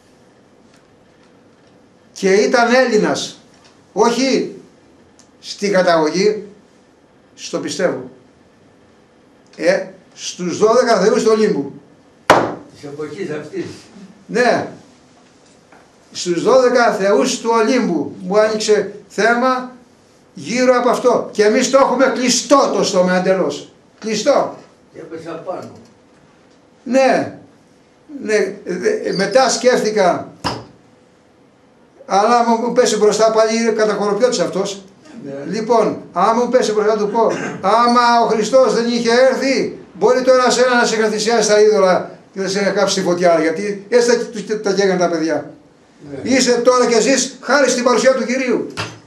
Και ήταν Έλληνας. Όχι στην καταγωγή, στο πιστεύω. Ε, στους δώδεκα θεούς του Ολύμπου. Της εποχής αυτής. Ναι. Στους δώδεκα θεούς του Ολύμπου μου άνοιξε θέμα γύρω από αυτό. Και εμείς το έχουμε κλειστό το στόμα εντελώς. Κλειστό. Και έπεσα πάνω. Ναι. Ναι. Μετά σκέφτηκα, αλλά άμα μου πέσει μπροστά πάλι είναι κατακοροπιώτης αυτός. Ναι. Λοιπόν, άμα μου πέσει μπροστά του πω, άμα ο Χριστός δεν είχε έρθει, μπορεί τώρα σένα να σε καθησιάσει τα είδωλα και να σε κάψει στη φωτιά, γιατί έτσι τα, τα καίγαν τα παιδιά. Ναι. Είστε τώρα κι εσείς χάρη στην παρουσία του Κυρίου.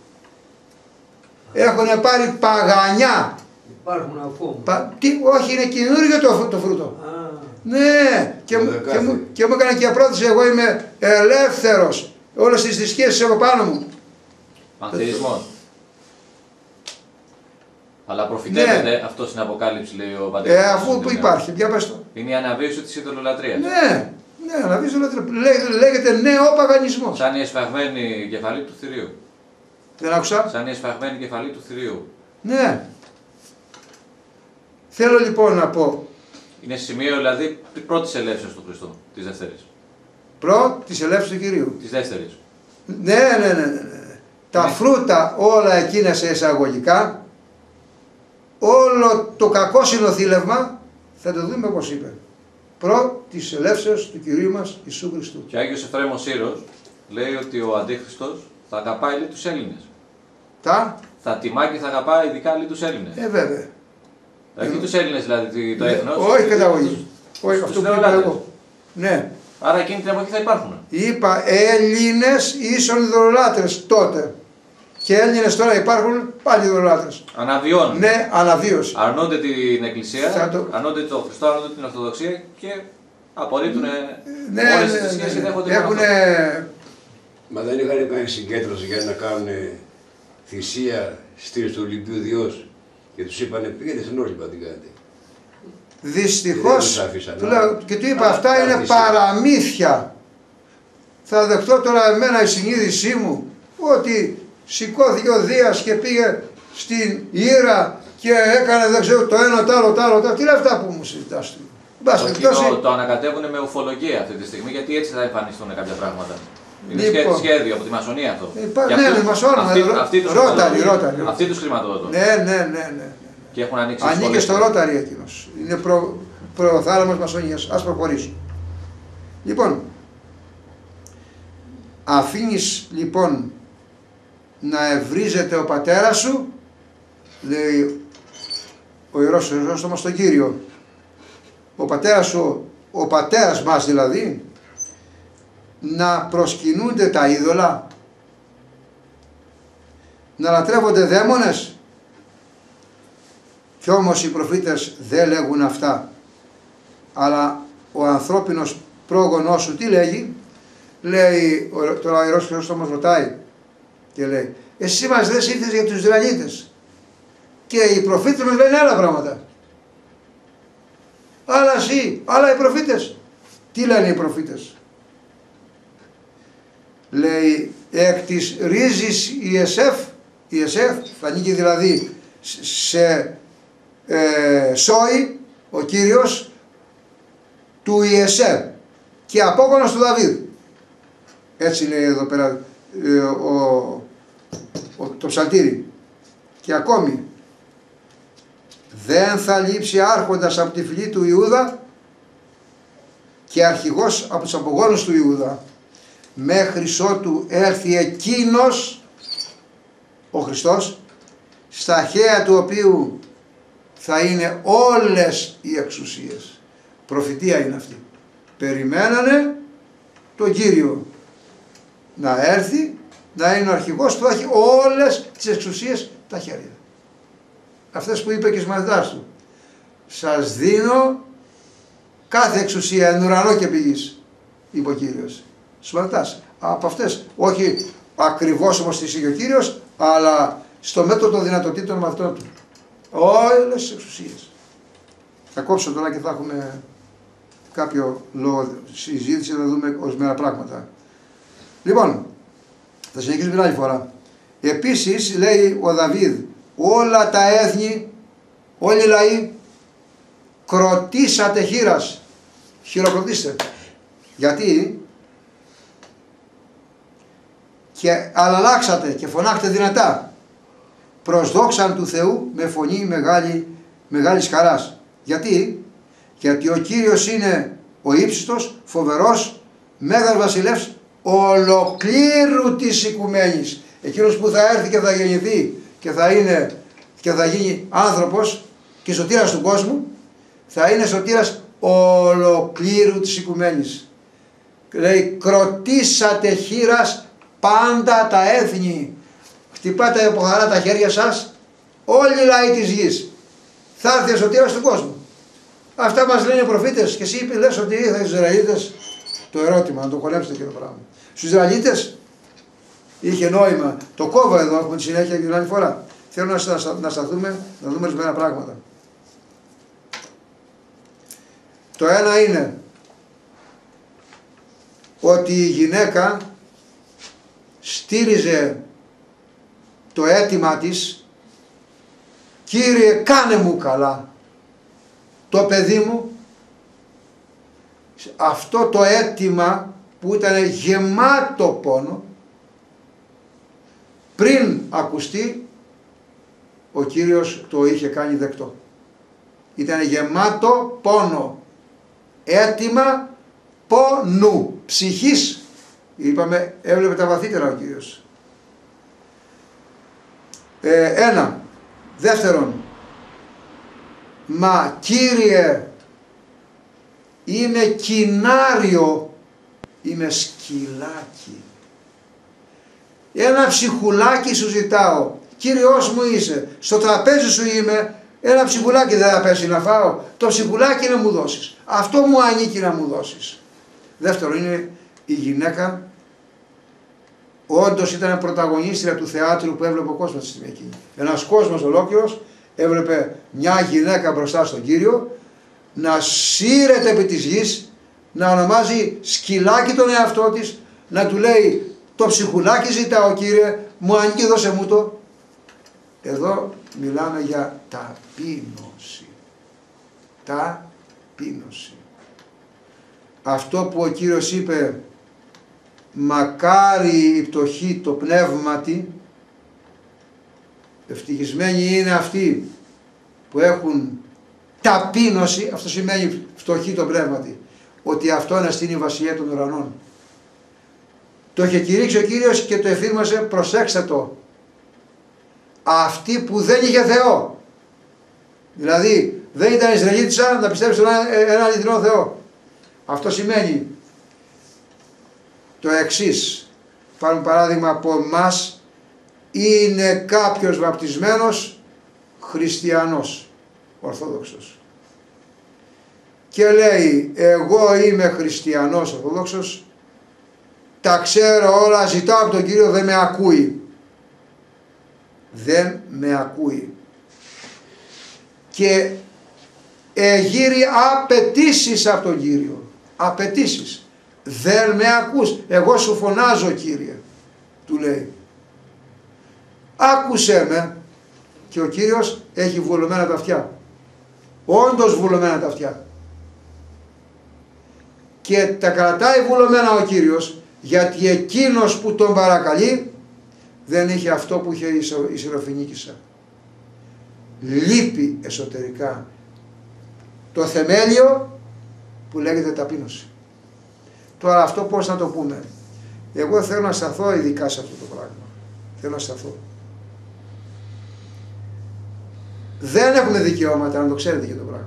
Έχουν πάρει παγανιά. Υπάρχουν ακόμα. Πα, τι, όχι, είναι καινούργιο το, το φρούτο. Α. Ναι, και, και, μου, και μου έκανε και απρόθεση, εγώ είμαι ελεύθερος. Όλες τις θρησκείες έχω πάνω μου. Πανθεϊσμός. Αλλά προφητεύεται, ναι. Αυτό στην Αποκάλυψη, λέει ο Πατέρας. Ε, αφού που υπάρχει, για πες το. Είναι η αναβίωση της ειδωλολατρίας. Ναι, ναι, αναβίωση της ειδωλολατρίας. Λέ, λέγεται νεοπαγανισμός. Σαν η εσφαγμένη κεφαλή του θηρίου. Δεν άκουσα. Σαν η εσφαγμένη κεφαλή του θηρίου. Ναι. Θέλω λοιπόν να πω. Είναι σημείο δηλαδή πρώτης ελεύσεως του Χριστού, της δεύτερης. Προ της ελεύσεως του Κυρίου. Της δεύτερης. Ναι, ναι, ναι, ναι, ναι. Τα ναι. Φρούτα όλα εκείνα σε εισαγωγικά, όλο το κακό συνοθήλευμα θα το δούμε όπως είπε. Προ της ελεύσεως του Κυρίου μας Ιησού Χριστού. Και ο Άγιος Εφραίμος Σύρος λέει ότι ο Αντίχριστος θα αγαπάει λέει, τους Έλληνες. Τα. Θα τιμά και θα αγαπάει ειδικά λέει, τους Έλληνες. Ε, βέβαια. Όχι ε, τους Έλληνες δηλαδή το έθνος. Όχι καταγωγή. Όχι, Στους αυτό που είπα ιδεολάτρες. εγώ. Ναι. Άρα εκείνη την εποχή θα υπάρχουν. Είπα Έλληνες ίσον ιδωλολάτρες τότε. Και Έλληνες τώρα υπάρχουν πάλι ιδωλολάτρες. Αναβιώνουν. Ναι, αναβίωση. Αρνούνται την Εκκλησία, Θα το- αρνούνται τον Χριστό, αρνούνται την Ορθοδοξία και απορρίπτουν Ναι, όλες ναι, τις ναι, σχέσεις. ναι. Δέχονται μόνο Έχουνε... αυτό. Μα δεν είχαν κάνει συγκέντρωση για να κάνουν θυσία στήριξη του Ολυμπίου Διός και τους είπανε πήγαινε στην Όρλιπα την κάνετε. Δεν Δυστυχώς, τους άφησαν, του α. λέω, και του είπα Α, αυτά α, είναι θυσία. παραμύθια. Θα δεχτώ τώρα εμένα η συνείδησή μου ότι σηκώθηκε ο Δίας και πήγε στην Ήρα και έκανε δεν ξέρω το ένα, το άλλο, το άλλο. Το άλλο. Τι είναι αυτά που μου συζητάς του. Μπας Το περιπτώσει, κοινό το ανακατεύουν με ουφολογία αυτή τη στιγμή γιατί έτσι θα εμφανιστούν κάποια πράγματα. Είναι Λοιπόν. σχέ- σχέδιο από τη μασονία αυτό. Υπά- Και ναι, αυτούς- ναι, μασόνα, αυτοί- ρω- αυτοί τους Ρόταρι, χρηματοδοτούν. Ρόταρι. Αυτοί τους χρηματοδοτούν. ναι, ναι, ναι, ναι. Και έχουν ανοίξει Ανήκει σχολές. στο Ρόταρι εκείνος. Είναι προ, προθάλαμος μασονίας. Ας προχωρήσω. Λοιπόν, αφήνεις λοιπόν να ευρίζεται ο πατέρας σου, λέει ο Ιερός Χρυσόστομος στον Κύριο. Ο πατέρας σου, ο πατέρας μας δηλαδή, να προσκυνούνται τα είδωλα, να λατρεύονται δαίμονες. Κι όμως οι προφήτες δεν λέγουν αυτά. Αλλά ο ανθρώπινος πρόγονός σου τι λέγει? Λέει, ο- τώρα ο Ιερός Χρυσόστομος ρωτάει και λέει, εσύ μας λες ήρθες για τους Ισραηλίτες και οι προφήτες μας λένε άλλα πράγματα. Άλλα εσύ, άλλα οι προφήτες. Τι λένε οι προφήτες? Λέει, εκ της ρίζης Ιεσέφ, Ιεσέφ θα ανήκει δηλαδή σε ε, σόι ο Κύριος του Ιεσέφ και απόγονος του Δαβίδ. Έτσι λέει εδώ πέρα ε, ο, ο, το ψαλτήρι. Και ακόμη, δεν θα λείψει άρχοντας από τη φυλή του Ιούδα και αρχηγός από τους απογόνους του Ιούδα μέχρι ότου έρθει εκείνος ο Χριστός, στα χέρια του οποίου θα είναι όλες οι εξουσίες. Προφητεία είναι αυτή. Περιμένανε τον Κύριο να έρθει, να είναι ο αρχηγός που θα έχει όλες τις εξουσίες τα χέρια. Αυτές που είπε και στους μαθητάς του. Σας δίνω κάθε εξουσία εν ουρανό και πηγής, είπε ο Κύριος. Στους μαθητάς. Από αυτές. Όχι ακριβώς όμως τις είχε ο Κύριος, αλλά στο μέτρο των δυνατοτήτων των μαθητών του. Όλες τις εξουσίες. Θα κόψω τώρα και θα έχουμε κάποιο λόγο συζήτηση να δούμε ορισμένα πράγματα. Λοιπόν, θα συνεχίσουμε την άλλη φορά. Επίσης λέει ο Δαβίδ, όλα τα έθνη, όλοι οι λαοί, κροτήσατε χείρας. Χειροκροτήστε. Γιατί? Και αλλάξατε και φωνάχτε δυνατά. Προσδόξαν του Θεού με φωνή μεγάλη, μεγάλης χαράς. Γιατί? Γιατί ο Κύριος είναι ο ύψιστος, φοβερός, μέγας βασιλεύς ολοκλήρου της οικουμένης. Εκείνος που θα έρθει και θα γεννηθεί και θα είναι και θα γίνει άνθρωπος και σωτήρας του κόσμου, θα είναι σωτήρας ολοκλήρου της οικουμένης. Λέει, κροτήσατε χείρας πάντα τα έθνη. Χτυπάτε από χαρά τα χέρια σας όλοι οι λαοί της γης. Θα έρθει ο σωτήρας του κόσμου. Αυτά μας λένε οι προφήτες και εσύ λες ότι ήρθαν οι Ισραηλίτες. Το ερώτημα, να το χωνέψετε και το πράγμα. Στους Ισραηλίτες είχε νόημα. Το κόβω εδώ, έχουμε τη συνέχεια και την άλλη φορά. Θέλω να, στα, να σταθούμε, να δούμε ορισμένα πράγματα. Το ένα είναι ότι η γυναίκα στήριζε το αίτημα της, Κύριε κάνε μου καλά το παιδί μου. Αυτό το αίτημα που ήταν γεμάτο πόνο, πριν ακουστεί, ο Κύριος το είχε κάνει δεκτό. Ήταν γεμάτο πόνο, αίτημα πόνου, ψυχής. Είπαμε, έβλεπε τα βαθύτερα ο Κύριος. Ε, ένα. Δεύτερον, μα Κύριε, είμαι κοινάριο, είμαι σκυλάκι. Ένα ψυχουλάκι σου ζητάω, Κύριος μου είσαι, στο τραπέζι σου είμαι, ένα ψυχουλάκι δεν θα πέσει να φάω, το ψυχουλάκι να μου δώσεις, αυτό μου ανήκει να μου δώσεις. Δεύτερο είναι η γυναίκα, όντως ήταν πρωταγωνίστρια του θεάτρου που έβλεπε ο κόσμος τη στιγμή εκείνη. Ένας κόσμος ολόκληρος έβλεπε μια γυναίκα μπροστά στον Κύριο να σύρεται επί της γης, να ονομάζει σκυλάκι τον εαυτό της, να του λέει το ψυχουλάκι ζητάω Κύριε, μου ανήκει, δώσε μου το. Εδώ μιλάμε για ταπείνωση. Ταπείνωση. Αυτό που ο Κύριος είπε, μακάρι η πτωχή το πνεύματι, ευτυχισμένοι είναι αυτοί που έχουν ταπείνωση, αυτό σημαίνει φτωχή το πνεύματι, ότι αυτό είναι στην βασιλεία των ουρανών. Το είχε κηρύξει ο Κύριος και το εφήρμοσε, προσέξτε το, αυτή που δεν είχε Θεό, δηλαδή δεν ήταν Ισραηλίτισσα να πιστεύει στον ένα αληθινό Θεό. Αυτό σημαίνει το εξής, πάρουμε παράδειγμα από εμάς, είναι κάποιος βαπτισμένος χριστιανός, ορθόδοξος, και λέει εγώ είμαι χριστιανός ορθόδοξος, τα ξέρω όλα, ζητάω από τον Κύριο, δεν με ακούει. Δεν με ακούει. Και εγείρει απαιτήσεις από τον Κύριο. Απαιτήσεις. Δεν με ακούς. Εγώ σου φωνάζω Κύριε, του λέει. Άκουσέ με. Και ο Κύριος έχει βουλωμένα τα αυτιά. Όντως βουλωμένα τα αυτιά. Και τα κρατάει βουλωμένα ο Κύριος, γιατί εκείνος που τον παρακαλεί δεν είχε αυτό που είχε η Συροφηνίκισσα. Λείπει εσωτερικά το θεμέλιο που λέγεται ταπείνωση. Τώρα αυτό πώς να το πούμε. Εγώ θέλω να σταθώ ειδικά σε αυτό το πράγμα. Θέλω να σταθώ. Δεν έχουμε δικαιώματα, να το ξέρετε και το πράγμα.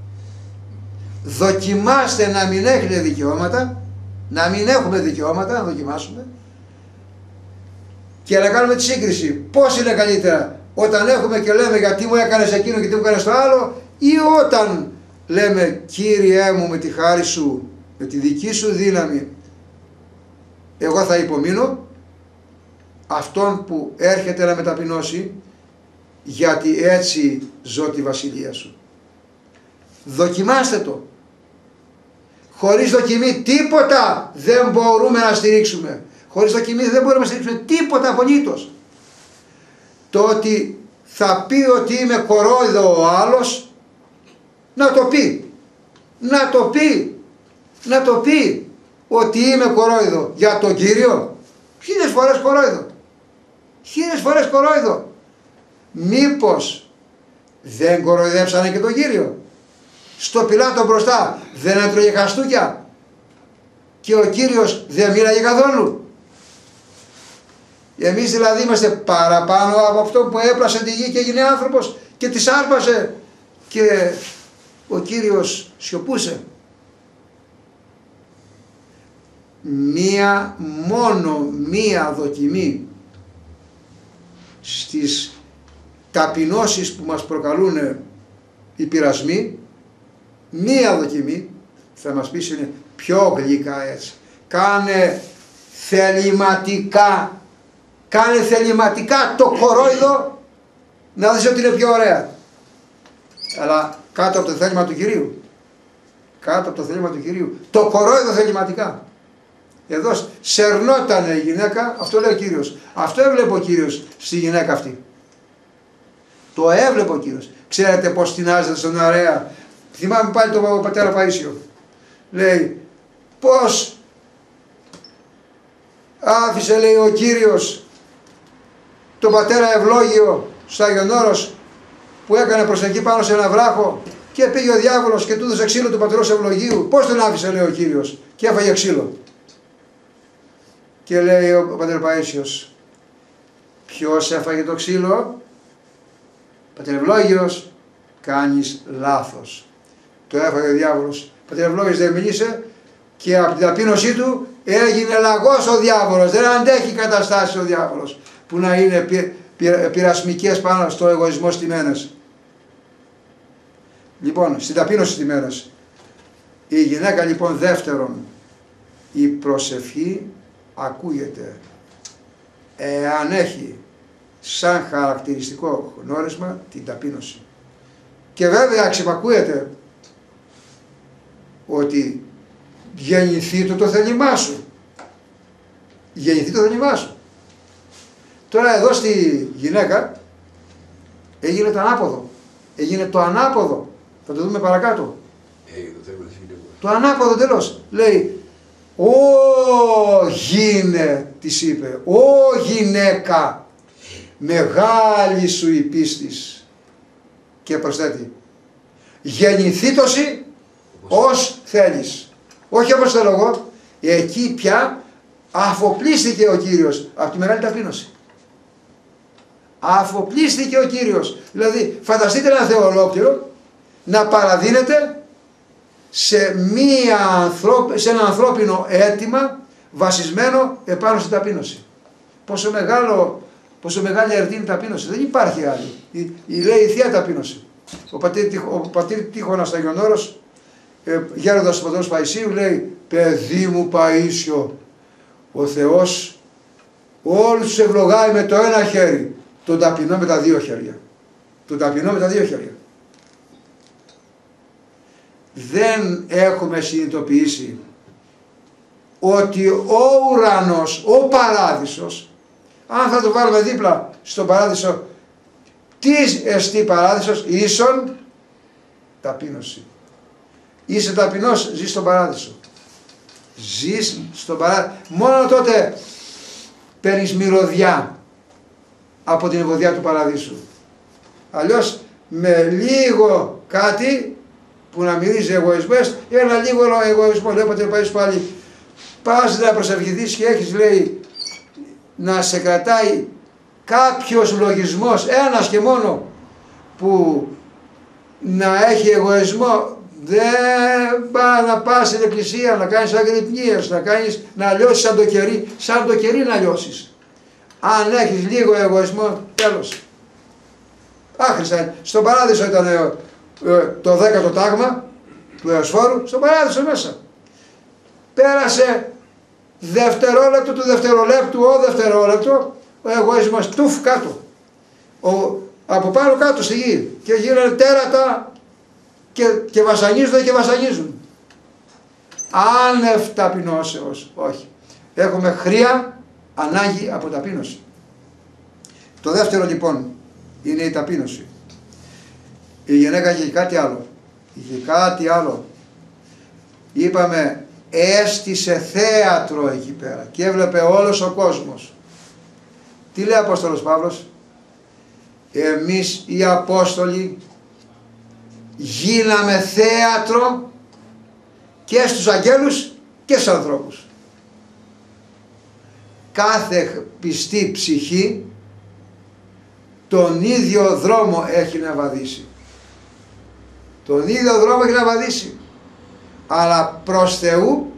Δοκιμάστε να μην έχετε δικαιώματα, να μην έχουμε δικαιώματα, να δοκιμάσουμε και να κάνουμε τη σύγκριση. Πώς είναι καλύτερα, όταν έχουμε και λέμε γιατί μου έκανες εκείνο και τι μου έκανες το άλλο, ή όταν λέμε Κύριέ μου με τη χάρη σου, με τη δική σου δύναμη, εγώ θα υπομείνω αυτόν που έρχεται να με ταπεινώσει, γιατί έτσι ζω τη βασιλεία σου. Δοκιμάστε το. Χωρίς δοκιμή τίποτα δεν μπορούμε να στηρίξουμε. Χωρίς δοκιμή δεν μπορούμε να στηρίξουμε τίποτα απολύτως. Το ότι θα πει ότι είμαι κορόιδο ο άλλος, να το πει. Να το πει. Να το πει ότι είμαι κορόιδο για τον Κύριο. Χίλιες φορές κορόιδο. Χίλιες φορές κορόιδο. Μήπως δεν κοροϊδέψανε και τον Κύριο? Στο Πιλάτο μπροστά δεν έτρωγε χαστούκια και ο Κύριος δεν μίλαγε καθόλου? Εμείς δηλαδή είμαστε παραπάνω από αυτό που έπλασε τη γη και έγινε άνθρωπος και της άρπασε και ο Κύριος σιωπούσε? Μία, μόνο μία δοκιμή στις ταπεινώσεις που μας προκαλούν οι πειρασμοί, μία δοκιμή, θα μας πεις είναι πιο γλυκά έτσι. Κάνε θεληματικά, κάνε θεληματικά το κορόιδο να δεις ότι είναι πιο ωραία. Αλλά κάτω από το θέλημα του Κυρίου. Κάτω από το θέλημα του Κυρίου. Το κορόιδο θεληματικά. Εδώ σερνότανε η γυναίκα, αυτό λέει ο Κύριος. Αυτό έβλεπε ο Κύριος στη γυναίκα αυτή. Το έβλεπε ο Κύριος. Ξέρετε πως τεινάζεται στον Αρέα. Θυμάμαι πάλι τον πατέρα Παΐσιο. Λέει πως άφησε, λέει, ο Κύριος τον πατέρα Ευλόγιο στο Άγιον Όρος που έκανε προσευχή πάνω σε ένα βράχο και πήγε ο διάβολος και του έδωσε ξύλο του πατρός Ευλογίου. Πως τον άφησε, λέει ο Κύριος, και έφαγε ξύλο. Και λέει ο πατέρα Παΐσιος, ποιος έφαγε το ξύλο? Πατέρα Ευλόγιος, κάνεις λάθος. Το έφαγε ο διάβολος. πατήρ ευλόγης δεν μίλησε και από την ταπείνωσή του έγινε λαγός ο διάβολος. Δεν αντέχει καταστάσεις ο διάβολος που να είναι πυ, πυ, πειρασμικές πάνω στο εγωισμό στημένες. Λοιπόν, στην ταπείνωση στημένες. Η γυναίκα λοιπόν δεύτερον, η προσευχή ακούγεται εάν έχει σαν χαρακτηριστικό γνώρισμα την ταπείνωση. Και βέβαια ξεπακούεται ότι γεννηθεί το το θέλημά σου. Γεννηθεί το θέλημά σου. Τώρα εδώ στη γυναίκα έγινε το ανάποδο. Έγινε το ανάποδο. Θα το δούμε παρακάτω. Ε, το, θέμα το ανάποδο τέλος. Λέει, «Ω γίνε», της είπε, «Ω γυναίκα, μεγάλη σου η πίστης». Και προσθέτει, «Γεννηθήτωση ως θέλεις». Όχι όπως θέλω εγώ. Εκεί πια αφοπλίστηκε ο Κύριος από τη μεγάλη ταπείνωση. Αφοπλίστηκε ο Κύριος. Δηλαδή φανταστείτε ένα Θεό ολόκληρο να παραδίνεται σε, μία ανθρώπ, σε ένα ανθρώπινο αίτημα βασισμένο επάνω στην ταπείνωση. Πόσο, μεγάλο, πόσο μεγάλη ερτή είναι η ταπείνωση. Δεν υπάρχει άλλη. Η, η, λέει η Θεία Ταπείνωση. Ο πατήρ, ο πατήρ Τύχωνας Αγιονόρος, ε, γέροντας του πατρός Παϊσίου, λέει, «Παιδί μου Παΐσιο, ο Θεός όλους τους ευλογάει με το ένα χέρι, τον ταπεινό με τα δύο χέρια». Τον ταπεινό με τα δύο χέρια. Δεν έχουμε συνειδητοποιήσει ότι ο ουρανός, ο παράδεισος, αν θα το βάλουμε δίπλα στον παράδεισο, τι εστί παράδεισος, ίσον ταπείνωση. Είσαι ταπεινός, ζεις στον παράδεισο. Ζεις στον παράδεισο. Μόνο τότε παίρνεις μυρωδιά από την ευωδιά του παραδείσου. Αλλιώς με λίγο κάτι που να μυρίζει εγωισμές, ένα λίγο εγωισμό, λέει ο πατήρ Παΐσιος πάλι, πας να προσευχηθείς και έχεις, λέει, να σε κρατάει κάποιος λογισμός, ένας και μόνο, που να έχει εγωισμό. Δεν πάει να πας στην εκκλησία, να κάνεις αγρυπνίες, να, κάνεις, να λιώσεις σαν το κερί, σαν το κερί να λιώσεις. Αν έχεις λίγο εγωισμό, τέλος. Άχρηστα. Στον παράδεισο ήταν ε, ε, το δέκατο τάγμα του Εωσφόρου, στον παράδεισο μέσα. Πέρασε δευτερόλεπτο του δευτερολέπτου, ο δευτερόλεπτο, ο εγωισμός, τουφ κάτω. Ο, από πάνω κάτω στη γη. Και γίνανε τέρατα και, και βασανίζονται και βασανίζουν. Άνευ ταπεινώσεως, όχι. Έχουμε χρία ανάγκη από ταπείνωση. Το δεύτερο λοιπόν είναι η ταπείνωση. Η γυναίκα είχε κάτι άλλο. Είχε κάτι άλλο. Είπαμε, έστησε θέατρο εκεί πέρα και έβλεπε όλος ο κόσμος. Τι λέει ο Απόστολος Παύλος? Εμείς οι Απόστολοι γίναμε θέατρο και στους αγγέλους και στους ανθρώπους. Κάθε πιστή ψυχή τον ίδιο δρόμο έχει να βαδίσει. Τον ίδιο δρόμο έχει να βαδίσει. Αλλά προς Θεού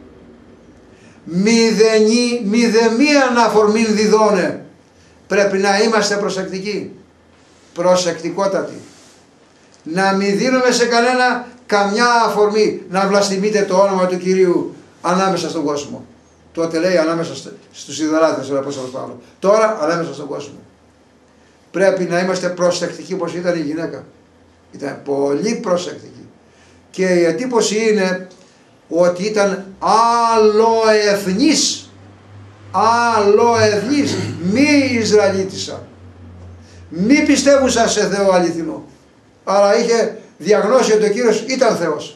μηδενή, μηδεμία αναφορμήν διδώνε. Πρέπει να είμαστε προσεκτικοί. Προσεκτικότατοι. Να μην δίνουμε σε κανένα καμιά αφορμή να βλαστημείτε το όνομα του Κυρίου ανάμεσα στον κόσμο. Τότε λέει ανάμεσα στους ειδωλάτρες ο Απόστολος Παύλος. Τώρα ανάμεσα στον κόσμο. Πρέπει να είμαστε προσεκτικοί όπως ήταν η γυναίκα. Ήταν πολύ προσεκτική. Και η εντύπωση είναι ότι ήταν αλλοεθνής. Αλλοεθνής. Μη Ισραηλίτισσα. Μη πιστεύουσα σε Θεό αληθινό. Αλλά είχε διαγνώσει ότι ο Κύριος ήταν Θεός.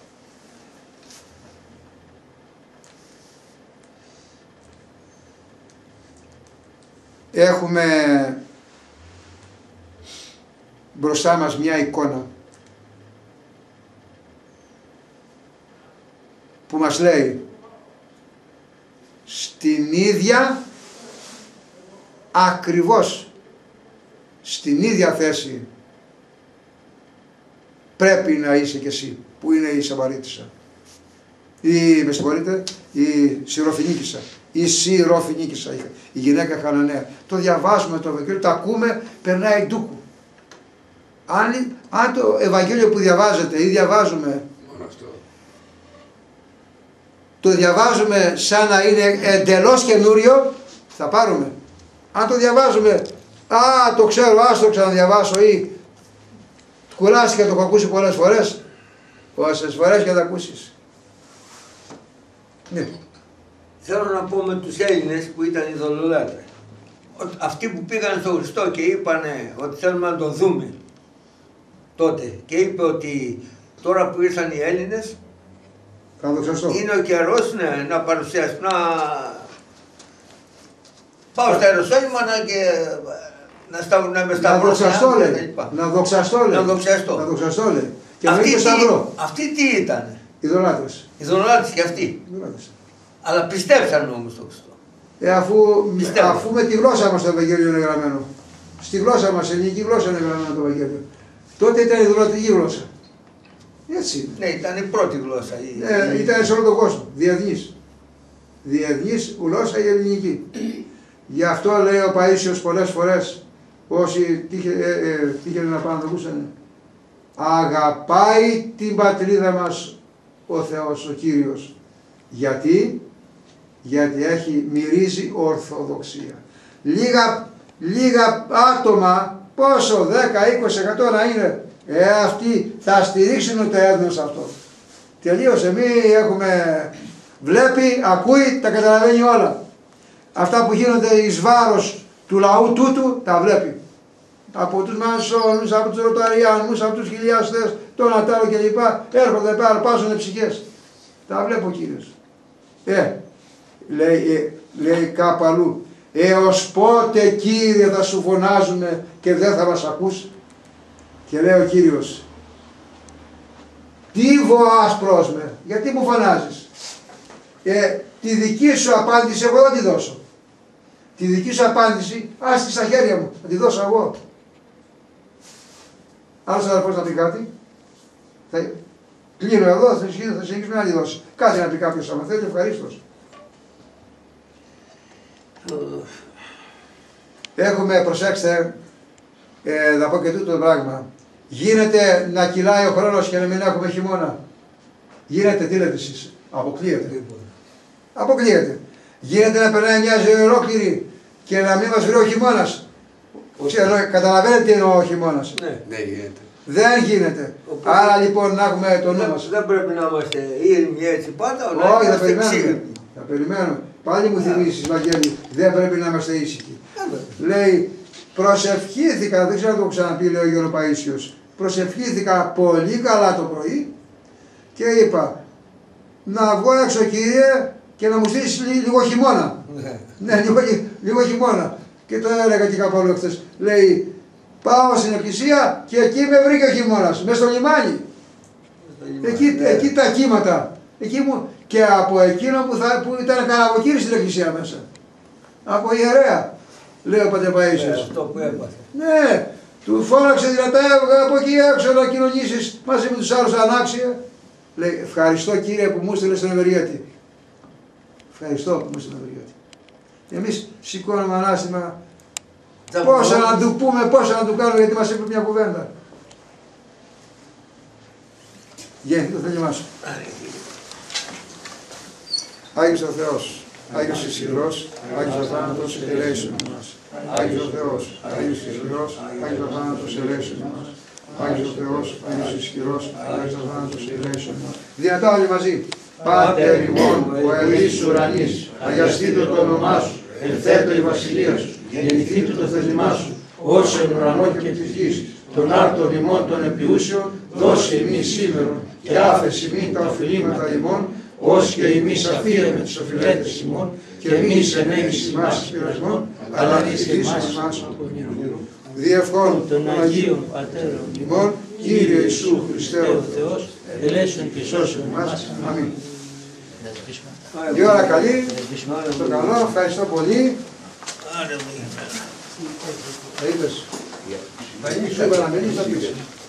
Έχουμε μπροστά μας μια εικόνα που μας λέει στην ίδια, ακριβώς στην ίδια θέση πρέπει να είσαι και εσύ, που είναι η Σαμαρίτισσα. η, με συγχωρείτε, η Συροφινίκισσα. Η Συροφινίκισσα, η γυναίκα Χαναναία. Το διαβάζουμε το Ευαγγέλιο, το ακούμε, περνάει ντούκου. Αν, αν το Ευαγγέλιο που διαβάζετε ή διαβάζουμε, το διαβάζουμε σαν να είναι εντελώς καινούριο, θα πάρουμε. Αν το διαβάζουμε, α, το ξέρω, ας το ξαναδιαβάσω ή κουράστηκα, το έχω ακούσει πολλές φορές, πόσες φορές και θα ακούσεις. Ναι. Θέλω να πω με τους Έλληνες που ήταν ειδωλολάτρες. Αυτοί που πήγαν στον Χριστό και είπανε ότι θέλουμε να το δούμε τότε και είπε ότι τώρα που ήρθαν οι Έλληνες είναι ο καιρός, ναι, να παρουσιάσουν, να πάω στα Ιεροσόλυμα να, και, να, στα, να με σταυρώσουν. Να δοξαστώ λέει. Να δοξαστώ. Να δοξαστώ λέει. Και αυτοί, τι, αυτοί τι ήταν. Ειδωλάτρες. Ειδωλάτρες και αυτοί. Ειδωλάτρες. Αλλά πιστέψαν όμως το Χριστό. Ε, αφού, αφού με τη γλώσσα μας το Ευαγγέλιο είναι γραμμένο. Στη γλώσσα μας, ελληνική γλώσσα είναι γραμμένο το Ευαγγέλιο. Τότε ήταν η ειδωλατρική γλώσσα. Έτσι είναι. Ναι, ήταν η πρώτη γλώσσα. Η... Ναι, ήταν σε όλο τον κόσμο. Διεθνής. Διεθνής γλώσσα η ελληνική. Γι' αυτό λέει ο Παΐσιος πολλές φορές, όσοι τύχαινε ε, ε, να πάνε να το ακούσανε, αγαπάει την πατρίδα μας ο Θεός, ο Κύριος. Γιατί, γιατί έχει, μυρίζει ορθοδοξία. Λίγα, λίγα άτομα, πόσο, δέκα, είκοσι τοις εκατό να είναι, ε, αυτοί θα στηρίξουν το έθνος αυτό. Τελείωσε, μη έχουμε, βλέπει, ακούει, τα καταλαβαίνει όλα. Αυτά που γίνονται εις βάρος του λαού τούτου, τα βλέπει. Από τους Μασόνους, από τους Ρωταριάνους, από τους χιλιάστες, τον Ατάρο κλπ. Έρχονται πέρα, πάσουν ψυχές. Τα βλέπει ο Κύριος. Ε, λέει, ε, λέει κάπου αλλού, έως πότε Κύριε θα σου φωνάζουμε και δεν θα μας ακούς. Και λέει ο Κύριος, τι βοάς πρόσμε, γιατί μου φωνάζεις. Ε, τη δική σου απάντηση εγώ δεν τη δώσω. Τη δική σου απάντηση άστη στα χέρια μου, θα τη δώσω εγώ. Άλλος αδερφός να πει κάτι. Θα... Κλείνω εδώ, θα συνεχίσουμε να τη δώσει. Κάτι να πει κάποιος άμα θέλει, ευχαρίστως. Έχουμε, προσέξτε, ε, να πω και τούτο το πράγμα. Γίνεται να κυλάει ο χρόνος και να μην έχουμε χειμώνα. Γίνεται, τι λέτε εσείς, αποκλείεται. Αποκλείεται. Γίνεται να περνάει μια ζωή ολόκληρη και να μην μας βρει ο χειμώνας. Καταλαβαίνετε τι εννοώ ο χειμώνας. Ναι. Δεν γίνεται. Δεν γίνεται. Οπότε, άρα λοιπόν να έχουμε το νου μας. Δεν πρέπει να είμαστε ήρεμοι έτσι πάντα. Όχι, θα περιμένουμε. Θα περιμένουμε. Πάλι μου θυμίσεις, Βαγγέλη, δεν πρέπει να είμαστε ήσυχοι. Λέει, προσευχήθηκα, δεν ξέρω αν το ξαναπεί, λέει ο Γιώργος Παΐσιος. Προσευχήθηκα πολύ καλά το πρωί και είπα, να βγω έξω Κύριε και να μου στήσεις λίγο χειμώνα. Ναι, λίγο, λίγο χειμώνα. Και το έλεγα και κάπου άλλο χθες. Λέει, πάω στην εκκλησία και εκεί με βρήκε ο χειμώνας, μες στο λιμάνι. Εκεί, ναι. Εκεί τα κύματα. Εκεί μου, και από εκείνο που, θα, που ήταν καλαβοκύρι στην εκκλησία μέσα. Από ιερέα, λέει ο Πατέρ Παΐσιος. Ε, αυτό που έπαθε. Ναι, του φώναξε δυνατά, από εκεί έξω να κοινωνήσεις μαζί με τους άλλους ανάξια. Λέει, ευχαριστώ Κύριε που μου έστειλε στον Ευεργέτη. Ευχαριστώ που μου έστειλε στον Ευεργέτη. Εμείς σηκώνουμε ανάστημα. Πόσα να του πούμε, πόσα να του κάνουμε, γιατί μας είπε μια κουβέντα. Γέννη, το θέλημά σου. Άγιος ο Θεός, Άγιος ισχυρός, Άγιος ο θάνατος, ελέησον μας. Άγιος ο Θεός, Άγιος ισχυρός, Άγιος ο θάνατος, ελέησον μας. Άγιος ο Θεός, Άγιος ισχυρός, Άγιος ο θάνατος, ελέησον μας. Δυνατά όλοι μαζί. Πάτερ ημών, ο ελείς ουρανής, αγιαστήτω το όνομά σου, ελθέτω η βασιλεία σου, γεννηθήτω το θέλημά σου, όσο εν ουρανό και της γης, των άρτων ημών των επιούσεων, δώσε ημείς σήμερον, και άφεση ημίν τα οφειλήματα ημών, ως και ημείς αφήραμε τις οφειλέτες ημών, και εμείς ενέγεις ημάς πειρασμών, αλλά νηστήσουμε ημάς από ονειρού. Διευχών των Αγίων Πατέρων ημών, Κύριε Ιησού Χριστέ ο Θεός, ελέησον και σώσον ημάς. Αμήν. Η ώρα καλή, το καλό, ευχαριστώ πολύ. Θα είπες, θα είπες να μιλήσεις, θα πεις.